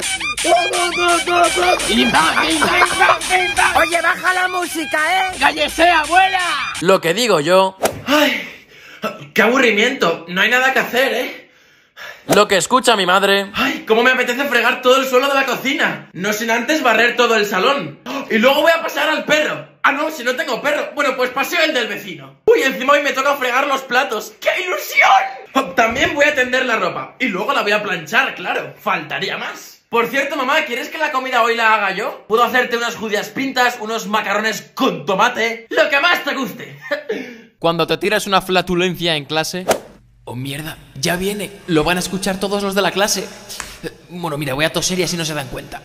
Oye, baja la música, ¿eh? ¡Cállese, abuela! Lo que digo yo. ¡Ay! ¡Qué aburrimiento! No hay nada que hacer, ¿eh? Lo que escucha mi madre. ¡Ay! ¿Cómo me apetece fregar todo el suelo de la cocina? No sin antes barrer todo el salón. Y luego voy a pasear al perro. Ah, no, si no tengo perro. Bueno, pues paseo el del vecino. Uy, encima hoy me toca fregar los platos. ¡Qué ilusión! También voy a tender la ropa. Y luego la voy a planchar, claro. Faltaría más. Por cierto, mamá, ¿quieres que la comida hoy la haga yo? Puedo hacerte unas judías pintas, unos macarrones con tomate. Lo que más te guste. Cuando te tiras una flatulencia en clase. Oh, mierda, ya viene. Lo van a escuchar todos los de la clase. Bueno, mira, voy a toser y así no se dan cuenta.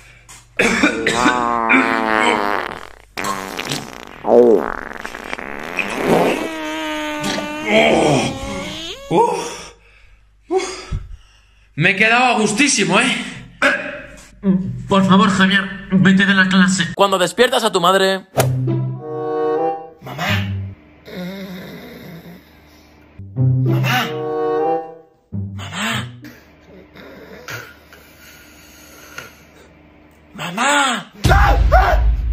Me he quedado a gustísimo, ¿eh? Por favor, Javier, vete de la clase. Cuando despiertas a tu madre.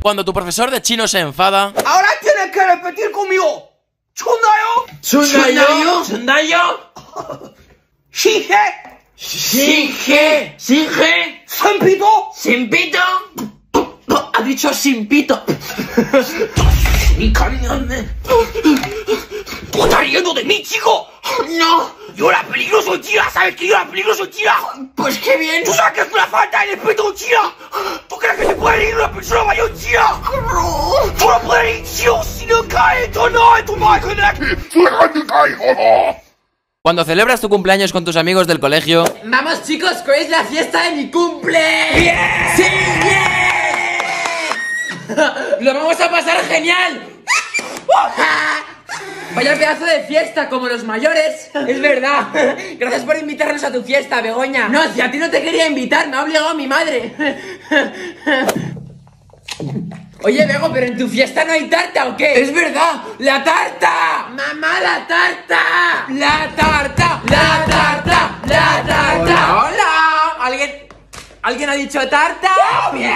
Cuando tu profesor de chino se enfada. Ahora tienes que repetir conmigo. 춘다요? 춘다요? 춘다요? 신해. 신해. 신해. 선피도. 신피도. Ha dicho sin pito. Ni cariñame. ¿Tú estás riendo de mí, chico? No. Yo era peligroso, tía. ¿Sabes que yo era peligroso, tía? Pues qué bien. ¿Tú sabes que es una falta de respeto, tía? ¿Tú crees que te puede reír una persona mayor, tía? Tú no puedes reír, tío, si no caes. Tú no, tú no vas a tener aquí. Cuando celebras tu cumpleaños con tus amigos del colegio. Vamos, chicos, que hoy es la fiesta de mi cumple. ¡Bien! ¡Sí, bien! ¡Lo vamos a pasar genial! Vaya pedazo de fiesta, como los mayores. Es verdad. Gracias por invitarnos a tu fiesta, Begoña. No, si a ti no te quería invitar, me ha obligado mi madre. Oye, Bego, pero en tu fiesta no hay tarta, ¿o qué? Es verdad, la tarta. Mamá, la tarta. La tarta, la tarta, la tarta. Hola, hola. ¿Alguien ha dicho tarta? ¡Bien!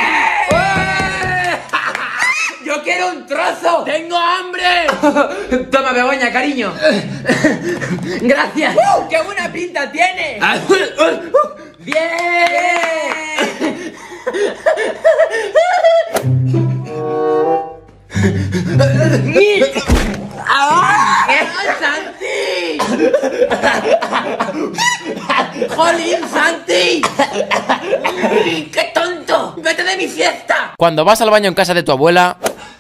¡Yo quiero un trozo! ¡Tengo hambre! Toma, Begoña, cariño. Gracias. ¡Qué buena pinta tiene! ¡Bien! ¡Santi! ¡Jolín, Santi! ¡Qué tonto! ¡Vete de mi fiesta! Cuando vas al baño en casa de tu abuela.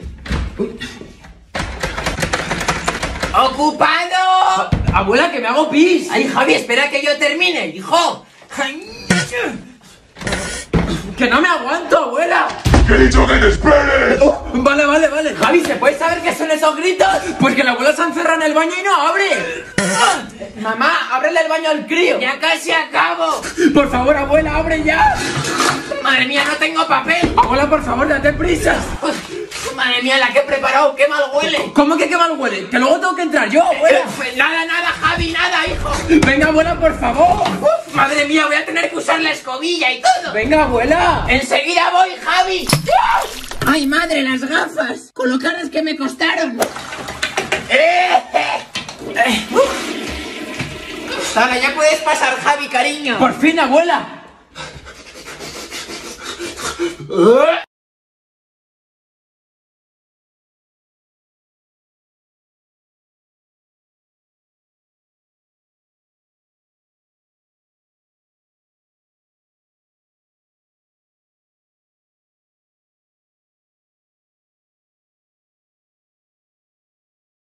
¡Ocupado! Abuela, que me hago pis. Ay, Javi, espera que yo termine, hijo. ¡Que no me aguanto, abuela! ¡Que he dicho que te esperes! Vale, vale, vale. Javi, ¿se puede saber qué son esos gritos? Pues que la abuela se encerra en el baño y no abre. Mamá, ábrele el baño al crío. Ya casi acabo. Por favor, abuela, abre ya. Madre mía, no tengo papel. Abuela, por favor, date prisa. Madre mía, la que he preparado, qué mal huele. ¿Cómo que qué mal huele? Que luego tengo que entrar yo, abuela. Pues nada, nada, Javi, nada, hijo. Venga, abuela, por favor. Madre mía, voy a tener que usar la escobilla y todo. Venga, abuela. Enseguida voy, Javi. Ay, madre, las gafas. Con lo caras que me costaron. Ahora ya puedes pasar, Javi, cariño. Por fin, abuela.